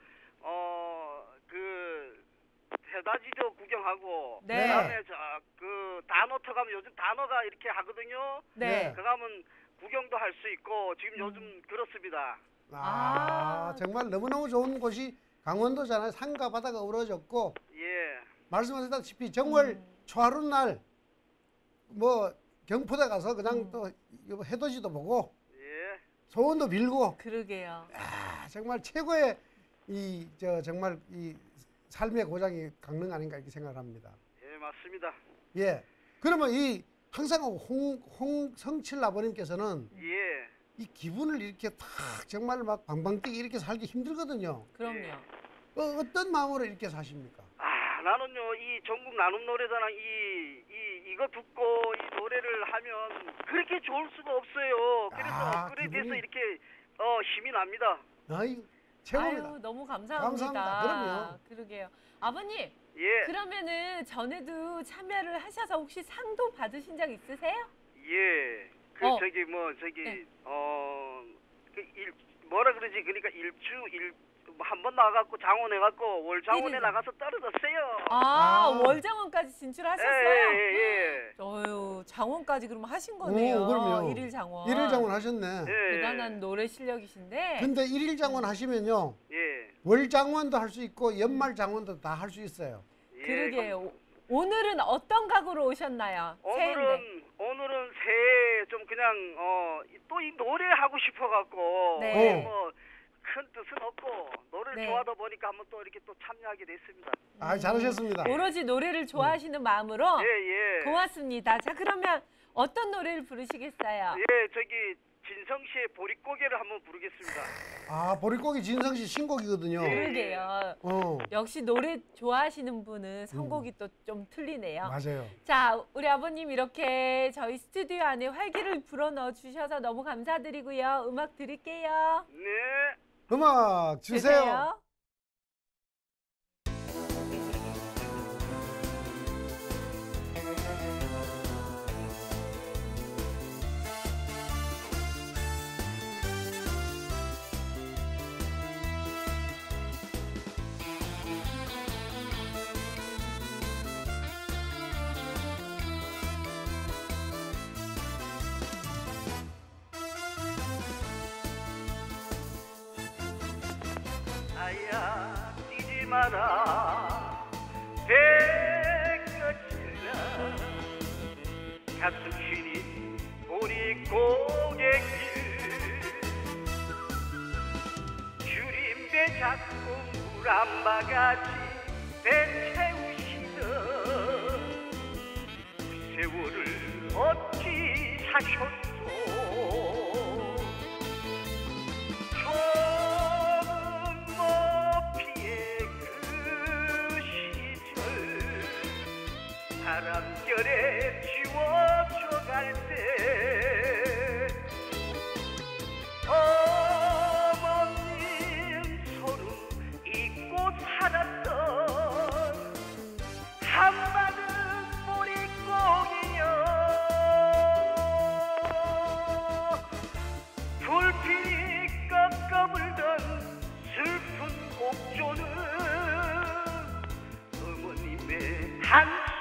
그 해다지도 구경하고 네. 그다음에 그 단오터 가면 요즘 단어가 이렇게 하거든요. 네. 그 가면 구경도 할 수 있고 지금 요즘 그렇습니다. 정말 너무너무 좋은 곳이 강원도잖아요. 산과 바다가 우러졌고 예. 말씀하셨다시피 정월 초하루 날 뭐 경포대 가서 그냥 또 해돋이도 보고 예. 소원도 빌고 그러게요. 정말 최고의 정말 이 삶의 고장이 강릉 아닌가 이렇게 생각합니다. 예, 맞습니다. 예. 그러면 이 항상 홍성칠 아버님께서는 예. 이 기분을 이렇게 탁 정말 막 방방 뛰게 이렇게 살기 힘들거든요. 그럼요. 어떤 마음으로 이렇게 사십니까? 나는요 이 전국 나눔 노래자랑 이거 듣고 이 노래를 하면 그렇게 좋을 수가 없어요. 그래서 그래 돼서 이렇게 힘이 납니다. 아유, 최고입니다. 아유, 너무 감사합니다. 감사합니다. 그럼요. 그러게요. 아버님, 예. 그러면은 전에도 참여를 하셔서 혹시 상도 받으신 적 있으세요? 예. 네. 뭐라 그러지? 그러니까 한 번 나가갖고 장원해갖고 월장원에 일일 나가서 떨어졌어요. 월장원까지 진출하셨어요? 예. 어휴, 장원까지 그럼 하신 거네요. 그럼요. 일일 장원. 일일 장원 하셨네. 예. 대단한 노래 실력이신데. 근데 일일 장원 하시면요. 예. 월 장원도 할 수 있고 연말 장원도 다 할 수 있어요. 예. 그러게요. 오늘은 어떤 각오로 오셨나요? 새해인데. 오늘은 새해 좀 그냥 또 이 노래 하고 싶어갖고 네. 큰 뜻은 없고 노래를 네. 좋아하다 보니까 한번 또 이렇게 또 참여하게 됐습니다. 아, 잘하셨습니다. 오로지 노래를 좋아하시는 마음으로 예. 고맙습니다. 자, 그러면 어떤 노래를 부르시겠어요? 예, 저기 진성 씨의 보릿고개를 한번 부르겠습니다. 아, 보릿고개 진성 씨 신곡이거든요. 그러게요. 역시 노래 좋아하시는 분은 선곡이 또 좀 틀리네요. 맞아요. 자, 우리 아버님 이렇게 저희 스튜디오 안에 활기를 불어넣어 주셔서 너무 감사드리고요. 음악 드릴게요. 네. 음악 주세요. 나야 뛰지 마라 배끝이라 가슴 시린 보릿고개길 주림배 잡고 물 한 바가지 배 채우시던 그 세월을 어찌 사셨소 바람결에 지워져 갈 때 어머님 손을 잊고 살았던 한마는 보릿고개여 불길이 꺾어불던 슬픈 옥조는 어머님의 한숨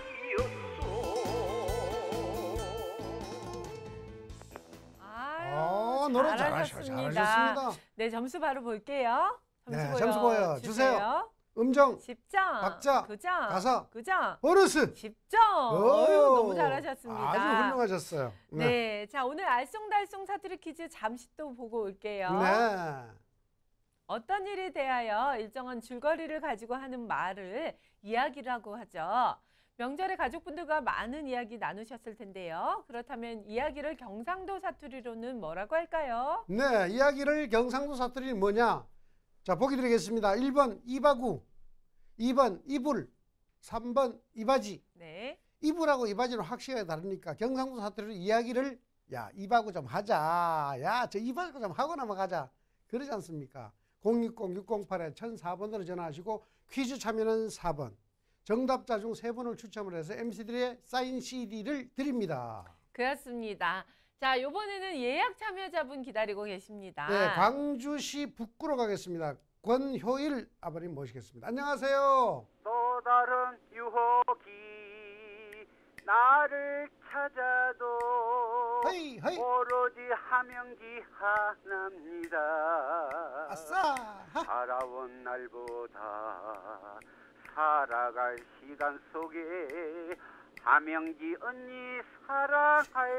노래 잘하셨습니다. 네, 점수 바로 볼게요. 점수 보여주세요. 음정, 10점, 박자, 9점, 가사, 9점, 어르신 10점. 어휴, 너무 잘하셨습니다. 아주 훌륭하셨어요. 네, 자 오늘 알쏭달쏭 사투리 퀴즈 잠시 또 보고 올게요. 네. 어떤 일에 대하여 일정한 줄거리를 가지고 하는 말을 이야기라고 하죠. 명절에 가족분들과 많은 이야기 나누셨을 텐데요. 그렇다면 이야기를 경상도 사투리로는 뭐라고 할까요? 네, 이야기를 경상도 사투리는 뭐냐? 자, 보기 드리겠습니다. 1번 이바구, 2번 이불, 3번 이바지. 네. 이불하고 이바지는 확실하게 다르니까 경상도 사투리로 이야기를 야, 이바구 좀 하자. 야, 저 이바구 좀 하고 넘어가자. 그러지 않습니까? 060-608-1004번으로 전화하시고 퀴즈 참여는 4번. 정답자 중 3분을 추첨을 해서 MC들의 사인 CD를 드립니다. 그렇습니다. 자, 이번에는 예약 참여자분 기다리고 계십니다. 네, 광주시 북구로 가겠습니다. 권효일 아버님 모시겠습니다. 안녕하세요. 또 다른 유혹이 나를 찾아도 헤이, 헤이. 오로지 함영지 하나입니다. 아싸. 살아온 날보다 살아갈 시간 속에 함영지 언니 사랑할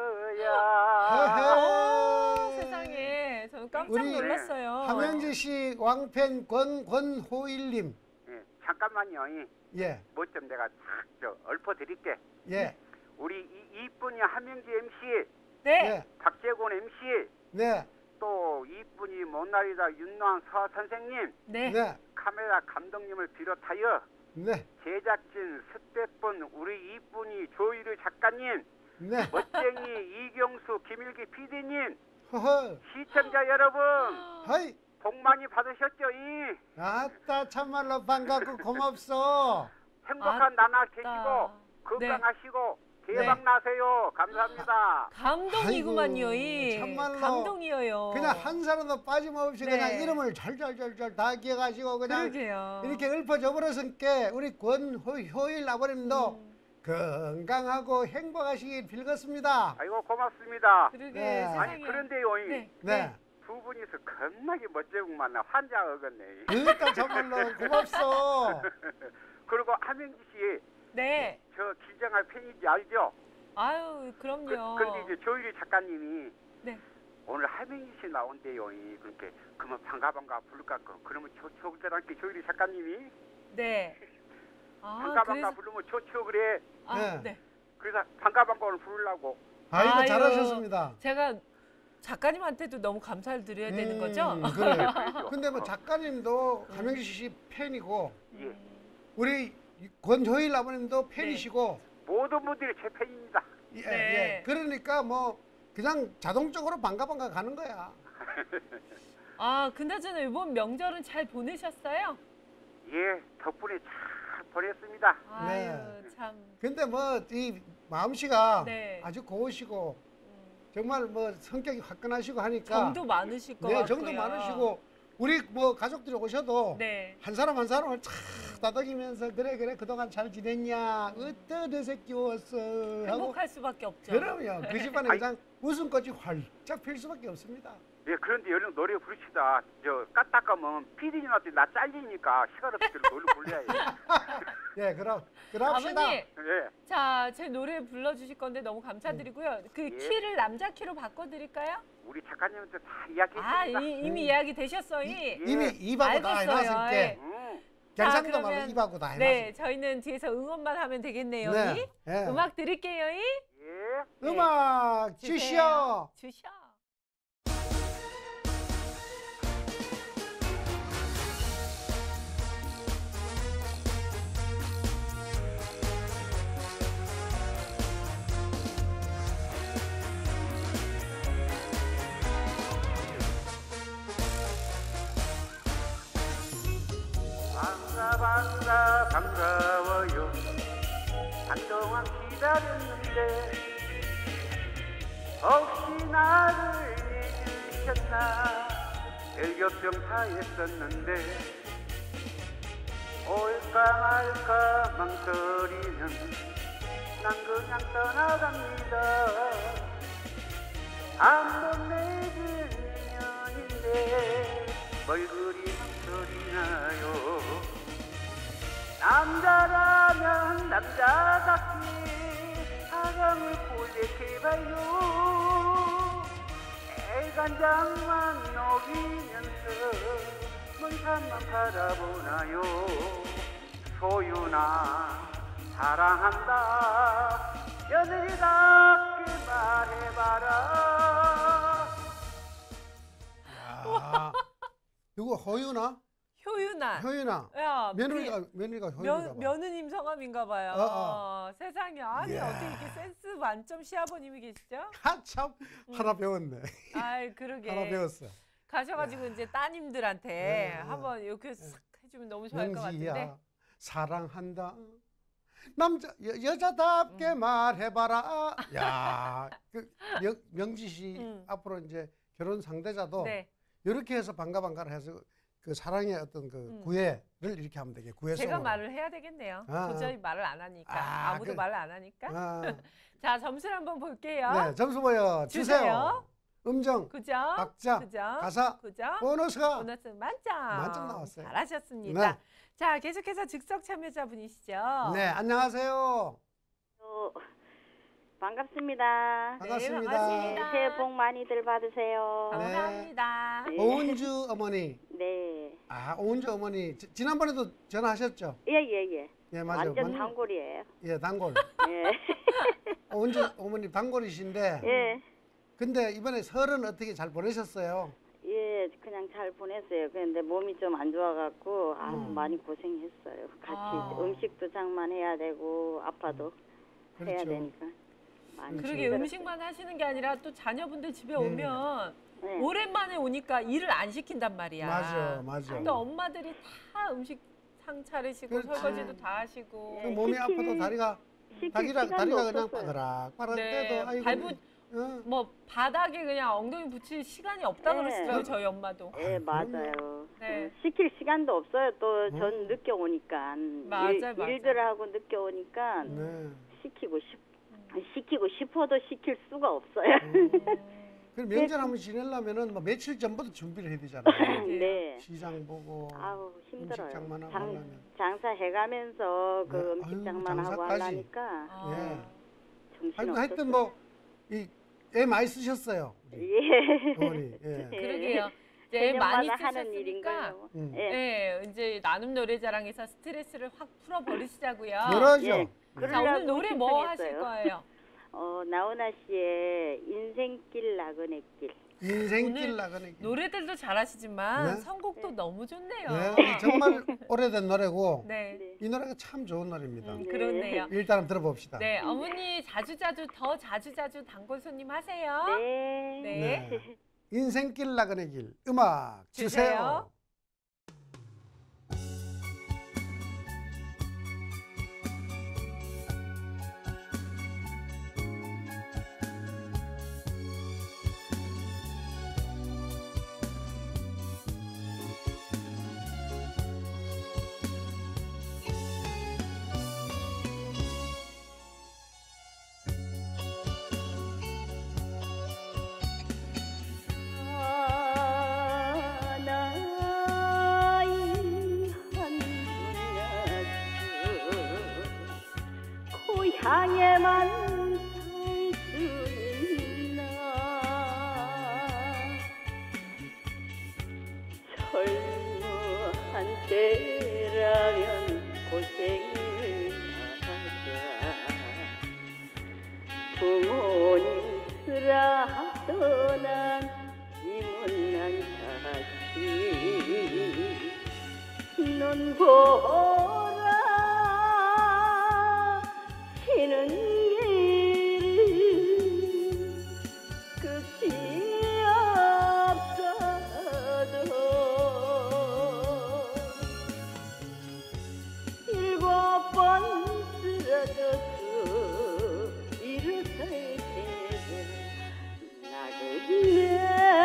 거야. 세상에 저는 깜짝 놀랐어요. 함영지 씨 왕팬 권호일님. 예, 잠깐만요. 예. 뭐 좀 내가 탁 읊어드릴게. 예. 우리 이쁜이 함영지 MC, 네. 네. 박재곤 MC, 네. 또 이쁜이 못난이다 윤노한 서 선생님, 네. 네. 카메라 감독님을 비롯하여 네. 제작진 스태프분 우리 이쁜이 조이르 작가님, 네. 멋쟁이 이경수 김일기 PD님, 허허. 시청자 여러분 하이. 복 많이 받으셨죠? 아따 참말로 반갑고 고맙소. 행복한 나날 되시고 건강하시고 대박 나세요. 감사합니다. 감동이구만요. 참말로 감동이에요. 그냥 한 사람도 빠짐없이 네. 그냥 이름을 절절절절 다 기억하시고 그냥 그러게요. 이렇게 읊어져 버렸으니까 우리 권효일 아버님도 건강하고 행복하시길 빌겠습니다. 아이고 고맙습니다. 그러게 네. 세상에. 아니 그런데요. 네. 두 분이서 겁나게 멋쟁구만 환장 어긋네. 그러니까 정말로 고맙소. 그리고 함영지 씨, 네. 저 길정할 팬인지 알죠? 아유, 그럼요. 근데 이제 조일이 작가님이 네. 오늘 하명희 씨 나온대요. 그러니까 그러면 반가 부를까? 그러면 좋죠. 그러니까 저희 작가님이 네. 반가 부르면 좋죠. 그래. 네. 그래서 반가를 부르려고. 아이고 잘하셨습니다. 제가 작가님한테도 너무 감사를 드려야 되는 거죠? 그래. 근데 뭐 작가님도 하명희 씨 팬이고 우리 권효일 아버님도 팬이시고 모든 분들이 제 팬입니다. 예. 그러니까 뭐 그냥 자동적으로 반가 가는 거야. 그나저나 이번 명절은 잘 보내셨어요? 예, 덕분에 잘 보냈습니다. 아유, 참. 근데 뭐 이 마음씨가 아주 고우시고 정말 뭐 성격이 화끈하시고 하니까 정도 많으실 것 같고요. 정도 많으시고 우리 뭐 가족들이 오셔도 한 사람 한 사람을 착 다독이면서 그래 그동안 잘 지냈냐 어떤 애 새끼 왔어 하고 행복할 수밖에 없죠. 그럼요. 그 집안에 그냥 웃음꽃이 활짝 필 수밖에 없습니다. 예, 그런데 얼른 노래 부르시다. 저 까딱하면 피디님한테 나 잘리니까 시간 없을 때 노래 불러야 해. 예, 그럼 합시다. 아버님, 예. 자, 제 노래 불러주실 건데 너무 감사드리고요. 그 키를 남자 키로 바꿔드릴까요? 우리 작가님한테 다 이야기했습니다. 이미 이야기 되셨어요? 이미 입하고 다 해놨을게. 경상도 말로 입하고 다 해놨을게. 네, 저희는 뒤에서 응원만 하면 되겠네요. 음악 드릴게요. 음악 주시오. 반가워요. 한동안 기다렸는데 혹시 나를 잊으셨나. 일교병 사했었는데 올까 말까 망설이면 난 그냥 떠나갑니다. 한번 맺은 인연인데 뭘 그리 망설이나요. 남자라면 남자답게 사랑을 고백해봐요. 애간장만 녹이면서 먼 산만 바라보나요. 소윤아 사랑한다 며느리답게 말해봐라. 누구 허유나? 효윤아. 야, 며느리가 효윤이가 며느님 성함인가 봐요. 세상에. 아니 어떻게 이렇게 센스 만점 시아버님이 계시죠? 참 하나 배웠네. 아이 그러게. 하나 배웠어. 가셔가지고 이제 따님들한테 한번 이렇게 싹 해주면 너무 좋아할 것 같은데. 사랑한다. 여자답게 말해봐라. 야, 명지 씨 앞으로 이제 결혼 상대자도 이렇게 해서 반가를 해서 그 사랑의 어떤 그 구애를 이렇게 하면 되게 구애성으로. 제가 말을 해야 되겠네요. 도저히 말을 안 하니까. 아무도 말을 안 하니까. 자, 점수를 한번 볼게요. 네, 점수 주세요. 음정, 박자, 가사, 보너스 만점 나왔어요. 잘하셨습니다. 자, 계속해서 즉석 참여자분이시죠? 네, 안녕하세요. 반갑습니다. 반갑습니다. 새해 복 많이들 받으세요. 감사합니다. 오은주 어머니. 네. 오은주 어머니. 지난번에도 전화하셨죠? 예, 맞아요. 완전 단골이에요. 예, 단골. 예. 오은주 어머니 단골이신데. 예. 근데 이번에 설은 어떻게 잘 보내셨어요? 예, 그냥 잘 보냈어요. 그런데 몸이 좀 안 좋아갖고 많이 고생했어요. 같이 음식도 장만해야 되고 아파도 해야 되니까. 그러게 음식만 하시는 게 아니라 또 자녀분들 집에 오면 오랜만에 오니까 일을 안 시킨단 말이야. 맞아. 또 엄마들이 다 음식 상 차리시고 설거지도 다 하시고. 몸이 아파도 다리가 그냥 빠드락 때도 아이고. 뭐 바닥에 그냥 엉덩이 붙일 시간이 없다 그러시더라고요. 저희 엄마도. 네, 맞아요. 시킬 시간도 없어요. 또 전 늦게 오니까. 일들 하고 늦게 오니까 시키고 싶어도 시킬 수가 없어요. 그럼 명절 한번 지내려면은 뭐 며칠 전부터 준비를 해야 되잖아요. 네. 시장 보고. 아우 힘들어요. 음식 장만하고 하려면. 장사해가면서 그 음식 장만하고 하려니까. 하여튼 뭐 이 애 많이 쓰셨어요. 예. 어머니. 예. 그러게요. 이제 많이 개념마다 하는 쓰셨으니까 일인가요? 예, 이제 나눔 노래자랑에서 스트레스를 확 풀어버리시자고요. 그러죠. 예. 자, 오늘 그러려고 노래 뭐 하실 신청했어요. 거예요? 나훈아 씨의 인생길 나그네길. 인생길 나가는 길. 노래들도 잘하시지만 네. 선곡도 너무 좋네요. 네, 정말 오래된 노래고 네. 이 노래가 참 좋은 노래입니다. 그렇네요. 일단 한번 들어봅시다. 네, 어머니 더 자주자주 단골 손님 하세요. 네. 네. 인생길 나가는 길 음악 주세요. 고향에만 살 수 있나 젊은 때라면 고생을 하자 부모님 쓰라 떠난 이 못난 자식 눈 보라 지는 길 끝이 없어도 7번 쓰러져서 일어설 때는 나그네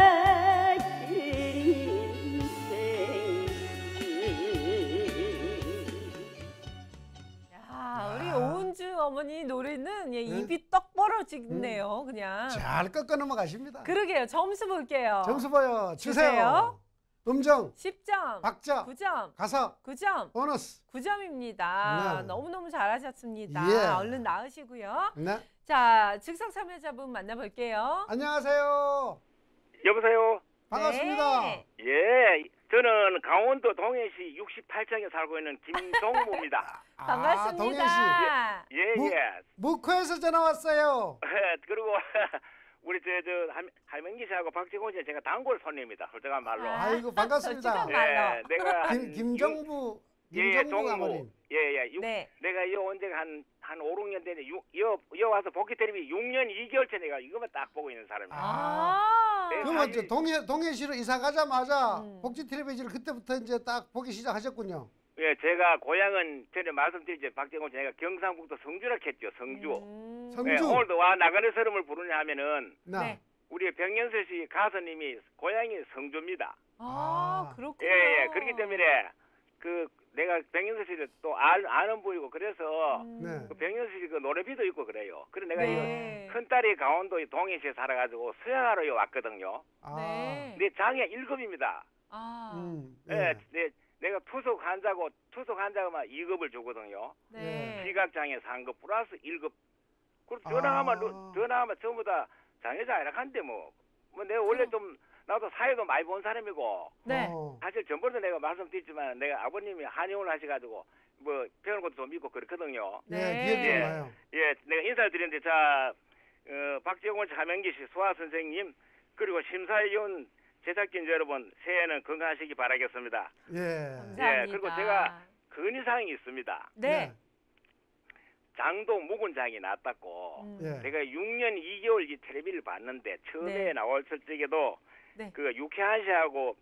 어머니 노래는 입이 떡 벌어지네요. 그냥. 잘 꺾어 넘어가십니다. 그러게요. 점수 볼게요. 점수 보여 주세요. 음정 10점, 박자 9점, 가사 9점, 보너스 9점입니다. 네. 너무너무 잘하셨습니다. 예. 얼른 나으시고요. 네. 자, 즉석 참여자분 만나볼게요. 안녕하세요. 여보세요. 반갑습니다. 네. 예, 저는 강원도 동해시 68장에 살고 있는 김종무입니다. 반갑습니다. 동해시. 예. 묵호에서 전화 왔어요. 그리고 우리 저 할명기 씨하고 박재곤 씨 제가 단골 손님입니다. 솔직한 말로. 아이고 반갑습니다. 솔직한 말로. 내가 김정부 아버님. 네. 내가 이 온 지가 한 5, 6년 됐는데 여 와서 복귀 텔레비 6년 2개월째 내가 이것만 딱 보고 있는 사람이야. 그러면 저 동해시로 이사 가자마자 복지 텔레비전을 그때부터 이제 딱 보기 시작하셨군요. 예, 제가 고향은 전에 말씀드렸죠. 박재곤 씨, 내가 경상북도 성주라 했죠. 성주. 성주. 예, 오늘도 와 나가는 서름을 부르냐 하면은 네. 우리 백년설 씨 가수님이 고향이 성주입니다. 그렇군요. 예, 그렇기 때문에 내가 백년설 씨를 또 아는 분이고 그래서 네. 그 백년설 씨 그 노래비도 있고 그래요. 그래 내가 네. 이 큰딸이 강원도 동해시에 살아가지고 수영하러 왔거든요. 네. 내 장애 1급입니다. 네. 내가 투석 환자고 투석 환자만 2급을 주거든요. 네. 시각장애 3급 플러스 1급. 그리고 전화하면 전부 다 장애자 아니라한데 뭐 내가 원래 좀 나도 사회도 많이 본 사람이고. 네. 사실 전번에도 내가 말씀드렸지만 내가 아버님이 한의원을 하셔가지고 뭐 배우는 것도 좀 있고 그렇거든요. 네. 기억 좀 나요. 예, 내가 인사를 드렸는데 자 박재곤 하명기 씨 소아 선생님 그리고 심사위원 제작진 여러분 새해는 건강하시기 바라겠습니다. 예. 감사합니다. 예, 그리고 제가 건의사항이 있습니다. 네. 장도 묵은 장이 났다고. 예. 내가 6년 2개월 이 텔레비를 봤는데 처음에 네. 나왔을 적에도 네. 그 유쾌한 씨하고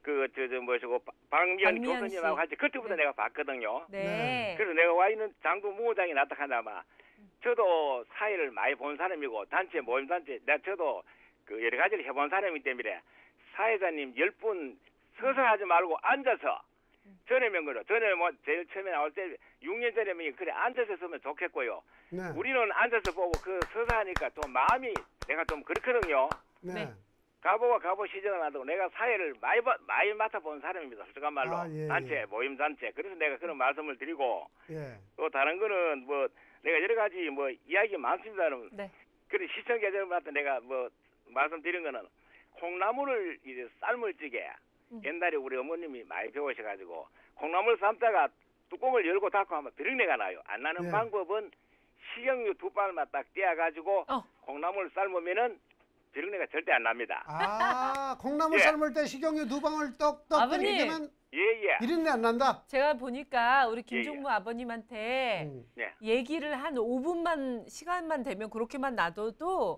박미연 교수님하고 같이 그때부터 내가 봤거든요. 네. 그래서 내가 와 있는 장도 묵은 장이 났다 하나마 저도 사회를 많이 본 사람이고 단체 모임 단체 저도 그 여러 가지를 해본 사람이기 때문에 사회자님 10분 서서 하지 말고 앉아서 전에 명거로 전에 뭐 제일 처음에 나올 때 6년 전에 그래 앉아서 쓰면 좋겠고요. 네. 우리는 앉아서 보고 서서 하니까 좀 마음이 내가 좀 그렇거든요. 네. 가보 시절을 놔두고 내가 사회를 많이 맡아본 사람입니다. 솔직한 말로 예, 단체 예. 모임 단체 그래서 내가 그런 말씀을 드리고 예. 또 다른 거는 뭐 내가 여러 가지 뭐 이야기 많습니다. 네. 그런 시청자들한테 내가 뭐 말씀드린 거는 콩나물을 이제 삶을 적에 옛날에 우리 어머님이 많이 배우셔가지고 콩나물 삶다가 뚜껑을 열고 닫고 하면 비린내가 나요. 안 나는 예. 방법은 식용유 2방울만 딱 떼어가지고 콩나물 삶으면은 비린내가 절대 안 납니다. 아, 콩나물 예. 삶을 때 식용유 2방울 떡떡 아버님. 끓이면 예예. 비린내 안 난다. 제가 보니까 우리 김종무 아버님한테 예. 얘기를 한 5분만 시간만 되면 그렇게만 나눠도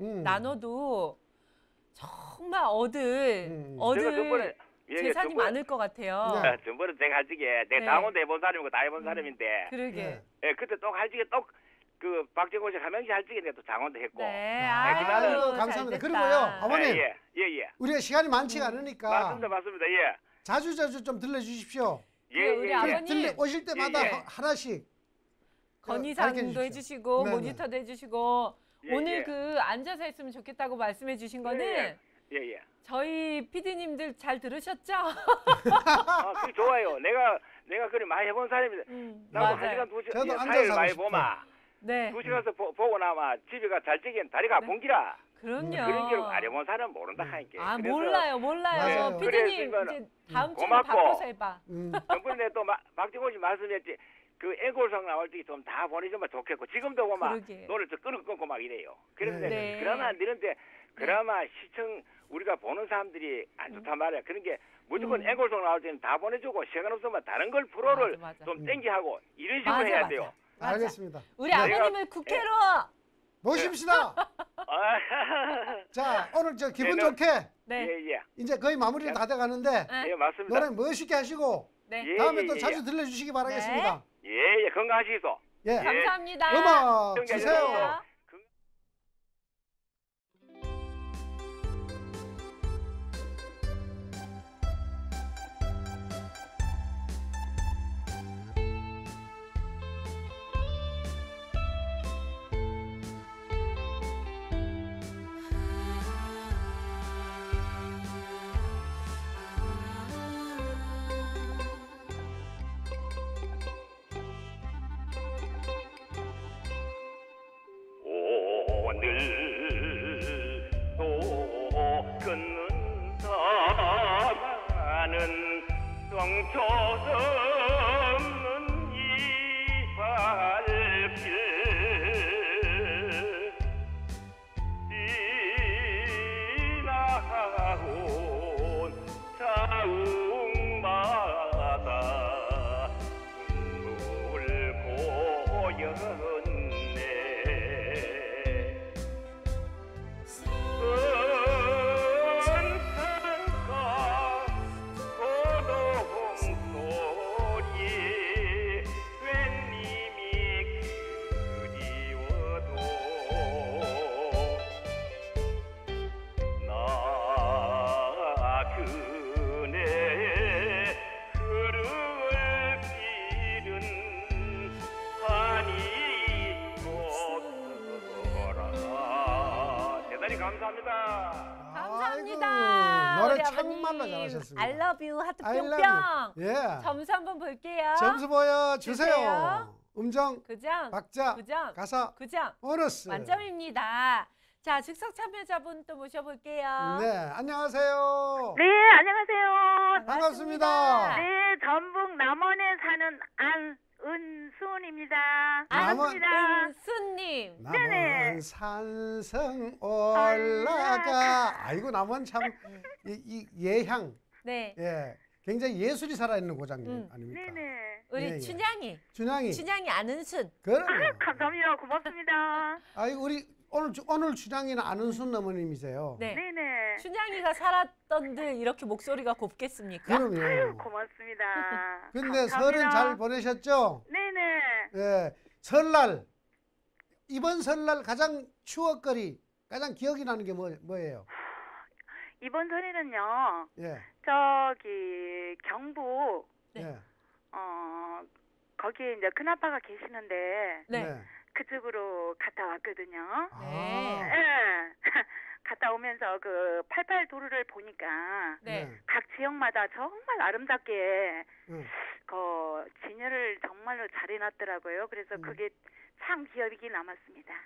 정말 얻을 재산이 많을 것 같아요. 전번에 제가 할 적에 내가 당원도 해본 사람이고 다 해본 사람인데. 그러게. 예, 그때 또 할 적에 또 그 박정호 씨 함영시 할 적에 내가 또 장원도 했고. 네. 아유, 감사합니다. 그리고요, 아버님. 예. 우리가 시간이 많지가 않으니까. 맞습니다. 예. 자주 좀 들려주십시오. 우리 아버님 오실 때마다 하나씩 건의사항도 해주시고 네네. 모니터도 해주시고 오늘 그 앉아서 했으면 좋겠다고 말씀해 주신 거는 저희 PD님들 잘 들으셨죠? 그게 좋아요. 내가 그래 많이 해본 사람인데 나도 1시간 2시간 저도 사회를 많이 보마. 네. 2시간서 보고 나마 집에 가 잘 적엔 다리가 아픈기라. 그럼요. 그런 걸 안 해본 사람은 모른다 하니까. 몰라요. 맞아요. PD님 이제 다음 주에 바꿔서 해봐. 전번에 또 박정호 씨 말씀했지. 그 애골성 나올 때 좀 다 보내주면 좋겠고 지금도 보면 노래 좀 끊고 막 이래요. 그런데 그러면 안 되는데 그나마 시청 우리가 보는 사람들이 안 좋단 말이야. 그런 게 무조건 애골성 나올 때는 다 보내주고 시간 없으면 다른 걸 프로를 좀 땡기하고 이런 식으로 해야 돼요. 알겠습니다. 우리 아버님을 국회로 모십시다. 자, 오늘 저 기분 좋게 이제 거의 마무리가 다 돼가는데 예, 맞습니다. 노래 멋있게 하시고 다음에 또 자주 들려주시기 바라겠습니다. 예, 건강하시소. 예. 감사합니다. 음악 주세요. 오늘도 끊는다는 성초도 없는 이 발길 지나온 자웅마다 눈물 고였네. 감사합니다. 노래 참말로 잘하셨습니다. I love you 하트 I love 뿅뿅. you. 예. 점수 한번 볼게요. 점수 보여주세요. 음정, 9점, 박자, 9점, 가사, 9점. 보너스. 만점입니다. 자, 즉석 참여자분 또 모셔볼게요. 네, 안녕하세요. 네, 안녕하세요. 반갑습니다. 네, 전북 남원에 사는 안은순입니다. 반갑습니다. 은순님. 남원 산성 올라가. 아이고, 남원 참 이 예향. 네. 예, 굉장히 예술이 살아있는 고장님 아닙니까? 네네. 우리 춘향이. 춘향이 안은순. 그럼요. 감사합니다. 고맙습니다. 아이고, 우리 오늘 춘향이는 안은순 어머님이세요. 네. 네네. 춘향이가 살았던들 이렇게 목소리가 곱겠습니까? 그럼요. 아유, 고맙습니다. 근데 설은 잘 보내셨죠? 네네. 예, 설날 이번 설날 가장 추억거리, 가장 기억이 나는 게 뭐예요? 이번 설에는요. 예. 저기 경북 예. 거기에 이제 큰아빠가 계시는데 네. 그쪽으로 갔다 왔거든요. 네. 예. 갔다 오면서 그 88 도로를 보니까 각 지역마다 정말 아름답게 그 진열을 정말로 잘 해놨더라고요. 그래서 그게 참 기억이 남았습니다.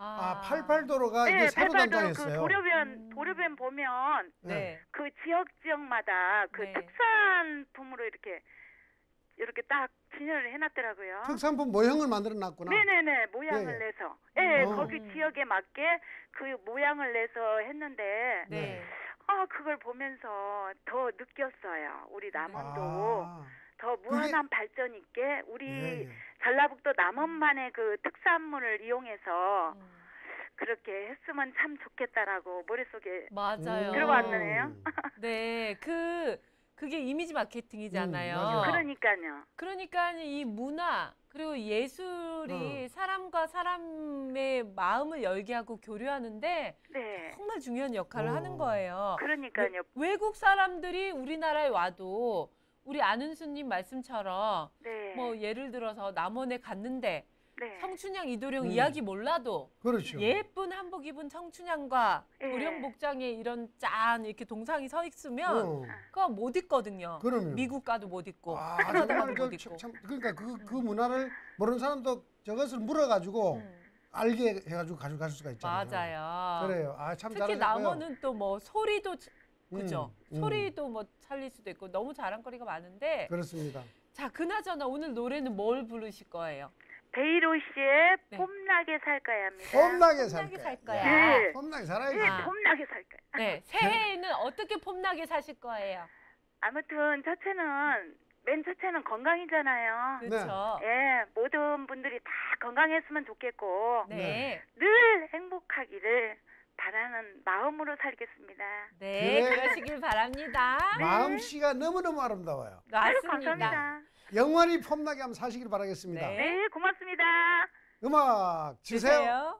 88도로가 이제 새로 단장했어요. 그 도로변 보면 그 지역마다 그 특산품으로 이렇게 딱 진열을 해놨더라고요. 특산품 모형을 만들어놨구나. 네네네, 모양을 내서. 거기 지역에 맞게 그 모양을 내서 했는데 그걸 보면서 더 느꼈어요. 우리 남원도 더 무한한 발전 있게 우리 전라북도 남원만의 그 특산물을 이용해서 그렇게 했으면 참 좋겠다라고 머릿속에 들어왔네요. 네, 그게 이미지 마케팅이잖아요. 그러니까요. 그러니까 이 문화 그리고 예술이 사람과 사람의 마음을 열게 하고 교류하는데 정말 중요한 역할을 하는 거예요. 그러니까요. 외국 사람들이 우리나라에 와도 우리 안은수님 말씀처럼 뭐 예를 들어서 남원에 갔는데 청춘향 이도령 이야기 몰라도 예쁜 한복 입은 청춘향과 도령복장에 이런 짠 이렇게 동상이 서 있으면 그거 못 입거든요. 미국 가도 못 입고 캐나다 가도 못 입고. 그러니까 그 문화를 모르는 사람도 저것을 물어가지고 알게 해가지고 가져갈 수가 있잖아요. 맞아요. 그래요. 참 특히 잘하셨고요. 남원은 또 뭐 소리도 그죠? 소리도 뭐 살릴 수도 있고 너무 자랑거리가 많은데. 그렇습니다. 자, 그나저나 오늘 노래는 뭘 부르실 거예요? 베이로 씨의 봄나게 살 거야입니다. 봄나게 살 거야. 네. 봄나게 살아야지. 봄나게 살 거야. 네, 새해에는 어떻게 봄나게 사실 거예요? 아무튼 맨 첫째는 건강이잖아요. 그렇죠. 모든 분들이 다 건강했으면 좋겠고 늘 행복하기를 바라는 마음으로 살겠습니다. 네, 그러시길 바랍니다. 마음씨가 너무너무 아름다워요. 맞습니다. 감사합니다. 영원히 폼나게 한번 사시길 바라겠습니다. 네, 고맙습니다. 음악 주세요.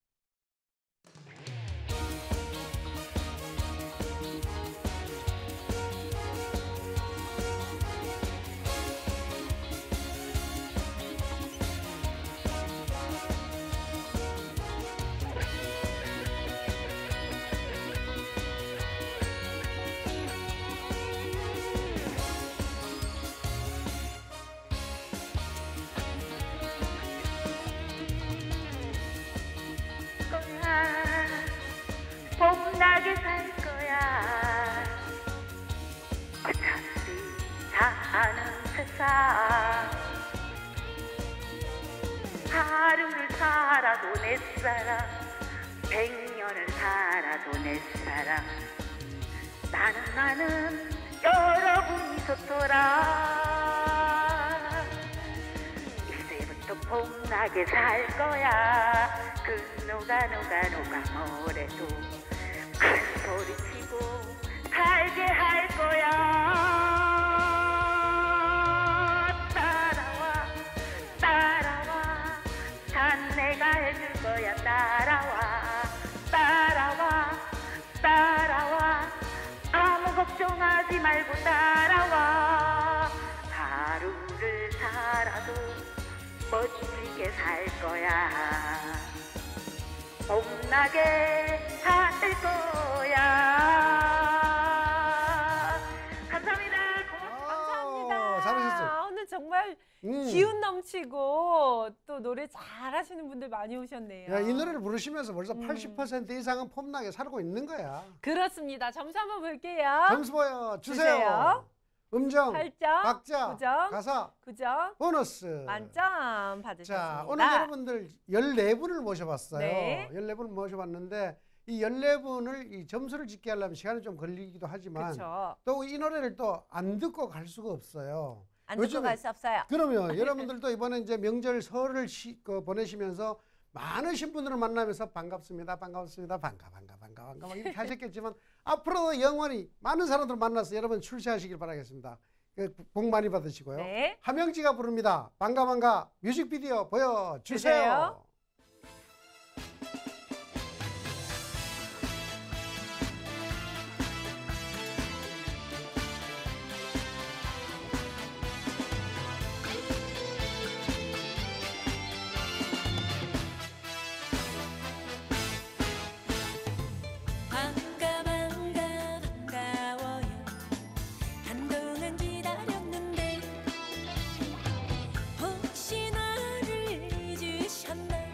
봄나게 살 거야. 어차피 사는 세상 하루를 살아도 내 사랑 100년을 살아도 내 사랑 나는 여러분이 좋더라. 이제부터 봄나게 살 거야. 그 누가 뭐래도 큰 소리 치고 살게 할 거야. 따라와 단 내가 해줄 거야. 따라와 아무 걱정하지 말고 따라와. 하루를 살아도 멋지게 살 거야. 봄나게 살 거야. 감사합니다. 감사합니다. 잘하셨어요. 오늘 정말 기운 넘치고 또 노래 잘하시는 분들 많이 오셨네요. 야, 이 노래를 부르시면서 벌써 80% 이상은 폼나게 살고 있는 거야. 그렇습니다. 점수 한번 볼게요. 점수 주세요. 음정, 8점, 박자, 9점, 가사, 9점, 보너스. 만점 받으셨습니다. 자, 오늘 여러분들 14분을 모셔봤어요. 네. 14분을 모셔봤는데 이 14분을 이 점수를 짓게 하려면 시간이 좀 걸리기도 하지만 또 이 노래를 또 안 듣고 갈 수가 없어요. 안 듣고 갈 수 없어요. 그러면 여러분들도 이번에 이제 명절 설을 보내시면서 많으신 분들을 만나면서 반갑습니다. 반가 이렇게 하셨겠지만 앞으로도 영원히 많은 사람들 만나서 여러분 출세하시길 바라겠습니다. 복 많이 받으시고요. 네. 함영지가 부릅니다. 반가 뮤직비디오 보여주세요. 반가워요. 한동안 기다렸는데 혹시 나를 잊으셨나.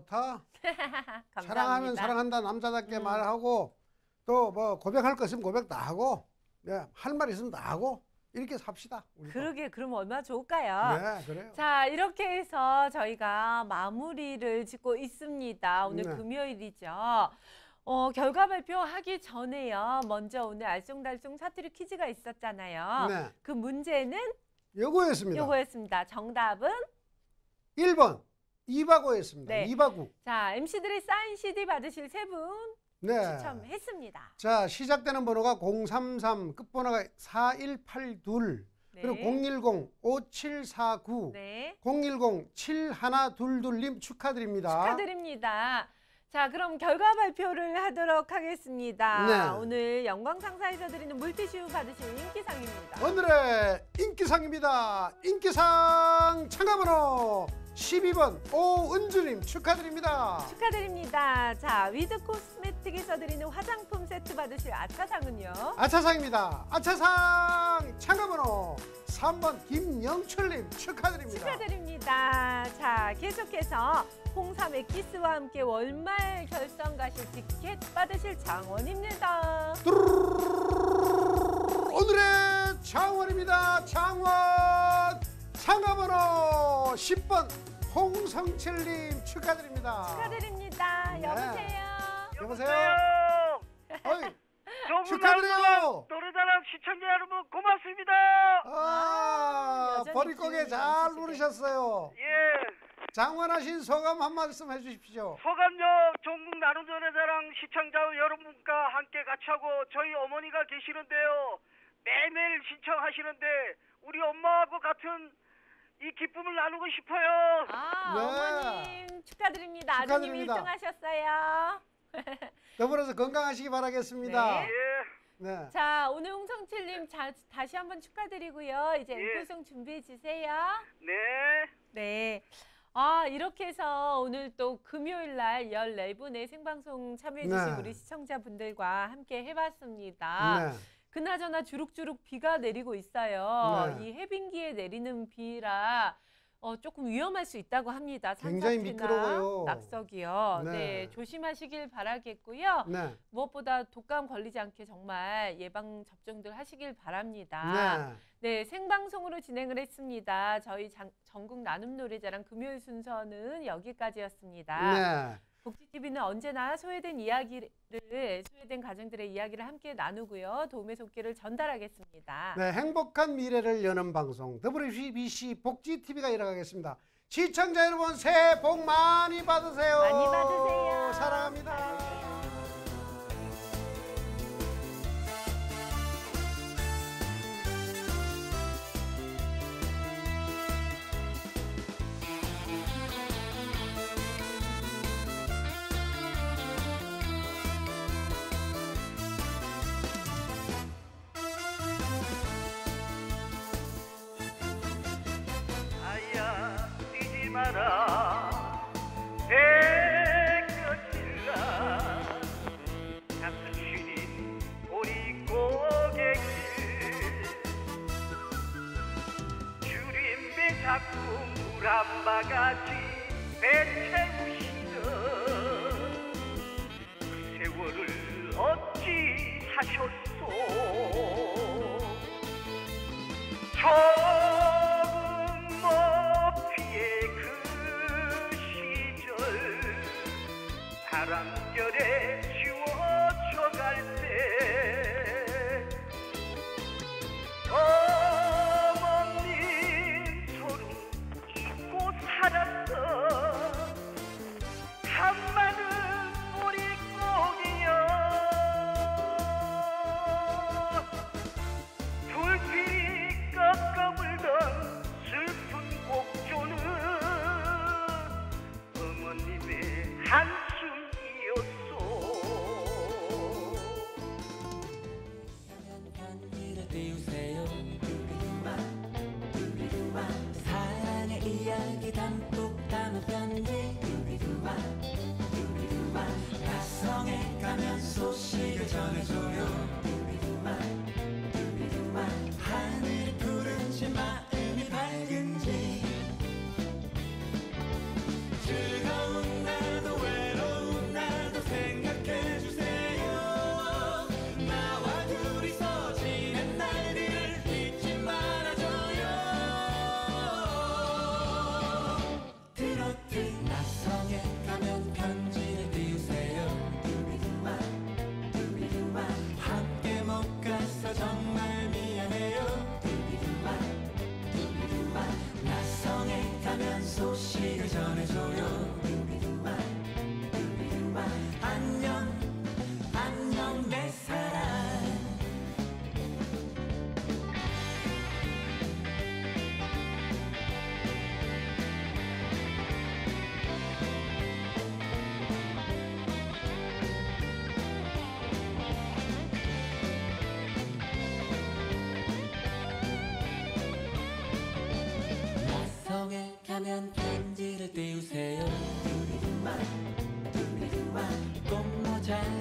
좋다. 사랑하면 사랑한다 남자답게 말하고 또 뭐 고백할 거 있으면 고백 다 하고 할 말 있으면 다 하고 이렇게 삽시다. 우리도. 그러게 그럼 얼마나 좋을까요? 네, 그래요. 자, 이렇게 해서 저희가 마무리를 짓고 있습니다. 오늘 네. 금요일이죠. 결과 발표하기 전에요. 먼저 오늘 알쏭달쏭 사투리 퀴즈가 있었잖아요. 네. 그 문제는 요거였습니다. 요거였습니다. 정답은 1번 이바고였습니다. 네. 이바구. 자, MC들의 사인 CD 받으실 세 분 네. 추첨했습니다. 자, 시작되는 번호가 033, 끝번호가 4182, 네. 그리고 010-5749, 네. 010-7122님 축하드립니다. 축하드립니다. 자, 그럼 결과 발표를 하도록 하겠습니다. 네. 오늘 영광상사에서 드리는 물티슈 받으실 인기상입니다. 오늘의 인기상입니다. 인기상 참가번호 12번 오은주님 축하드립니다. 축하드립니다. 자, 위드 코스메틱에서 드리는 화장품 세트 받으실 아차상은요? 아차상입니다. 아차상 참가번호 3번 김영철님 축하드립니다. 축하드립니다. 자, 계속해서 홍삼의 키스와 함께 월말 결선 가실 티켓 받으실 장원입니다. 오늘의 장원입니다. 장원 참가번호 10번 홍성철님 축하드립니다. 축하드립니다. 네. 여보세요. 여보세요. 어이, 조금 축하드려요. 노래자랑 시청자 여러분 고맙습니다. 여전히 버릿고개 기운이 잘 넘치시네. 누르셨어요. 예. 장원하신 소감 한 말씀 해주십시오. 소감요, 전국 나눔 노래자랑 시청자 여러분과 함께 같이 하고 저희 어머니가 계시는데요. 매일매일 신청하시는데 우리 엄마하고 같은 이 기쁨을 나누고 싶어요. 아, 네. 어머님 축하드립니다. 아드님 축하드립니다. 1등 하셨어요. 더불어서 건강하시기 바라겠습니다. 네. 예. 네. 자, 오늘 홍성칠님 다시 한번 축하드리고요. 이제 예. 앵콜송 준비해 주세요. 네. 네. 아, 이렇게 해서 오늘 또 금요일 날 14분의 생방송 참여해 주신 네. 우리 시청자분들과 함께 해봤습니다. 네. 그나저나 주룩주룩 비가 내리고 있어요. 네. 이 해빙기에 내리는 비라 조금 위험할 수 있다고 합니다. 굉장히 산사태나 미끄러워요. 낙석이요. 네. 네, 조심하시길 바라겠고요. 네. 무엇보다 독감 걸리지 않게 정말 예방 접종들 하시길 바랍니다. 네, 생방송으로 진행을 했습니다. 저희 전국 나눔 노래자랑 금요일 순서는 여기까지였습니다. 네. 복지TV는 언제나 소외된 가정들의 이야기를 함께 나누고요. 도움의 손길을 전달하겠습니다. 네, 행복한 미래를 여는 방송 WBC 복지TV가 일어나겠습니다. 시청자 여러분 새해 복 많이 받으세요. 많이 받으세요. 사랑합니다. 아야 뛰지 마라 배꺼질라 가슴 시린 보릿고개길 줄임배 잡고 물 한 바가지 배 채우시던 그 세월을 어찌 사셨소 좁은 높이의 그 시절 바람결에 지워져 갈 때 어머님 손을 잊고 살았어 한 많은 보릿고기여 불빛 꺾어 하면 편지를 띄우세요. 꽃모자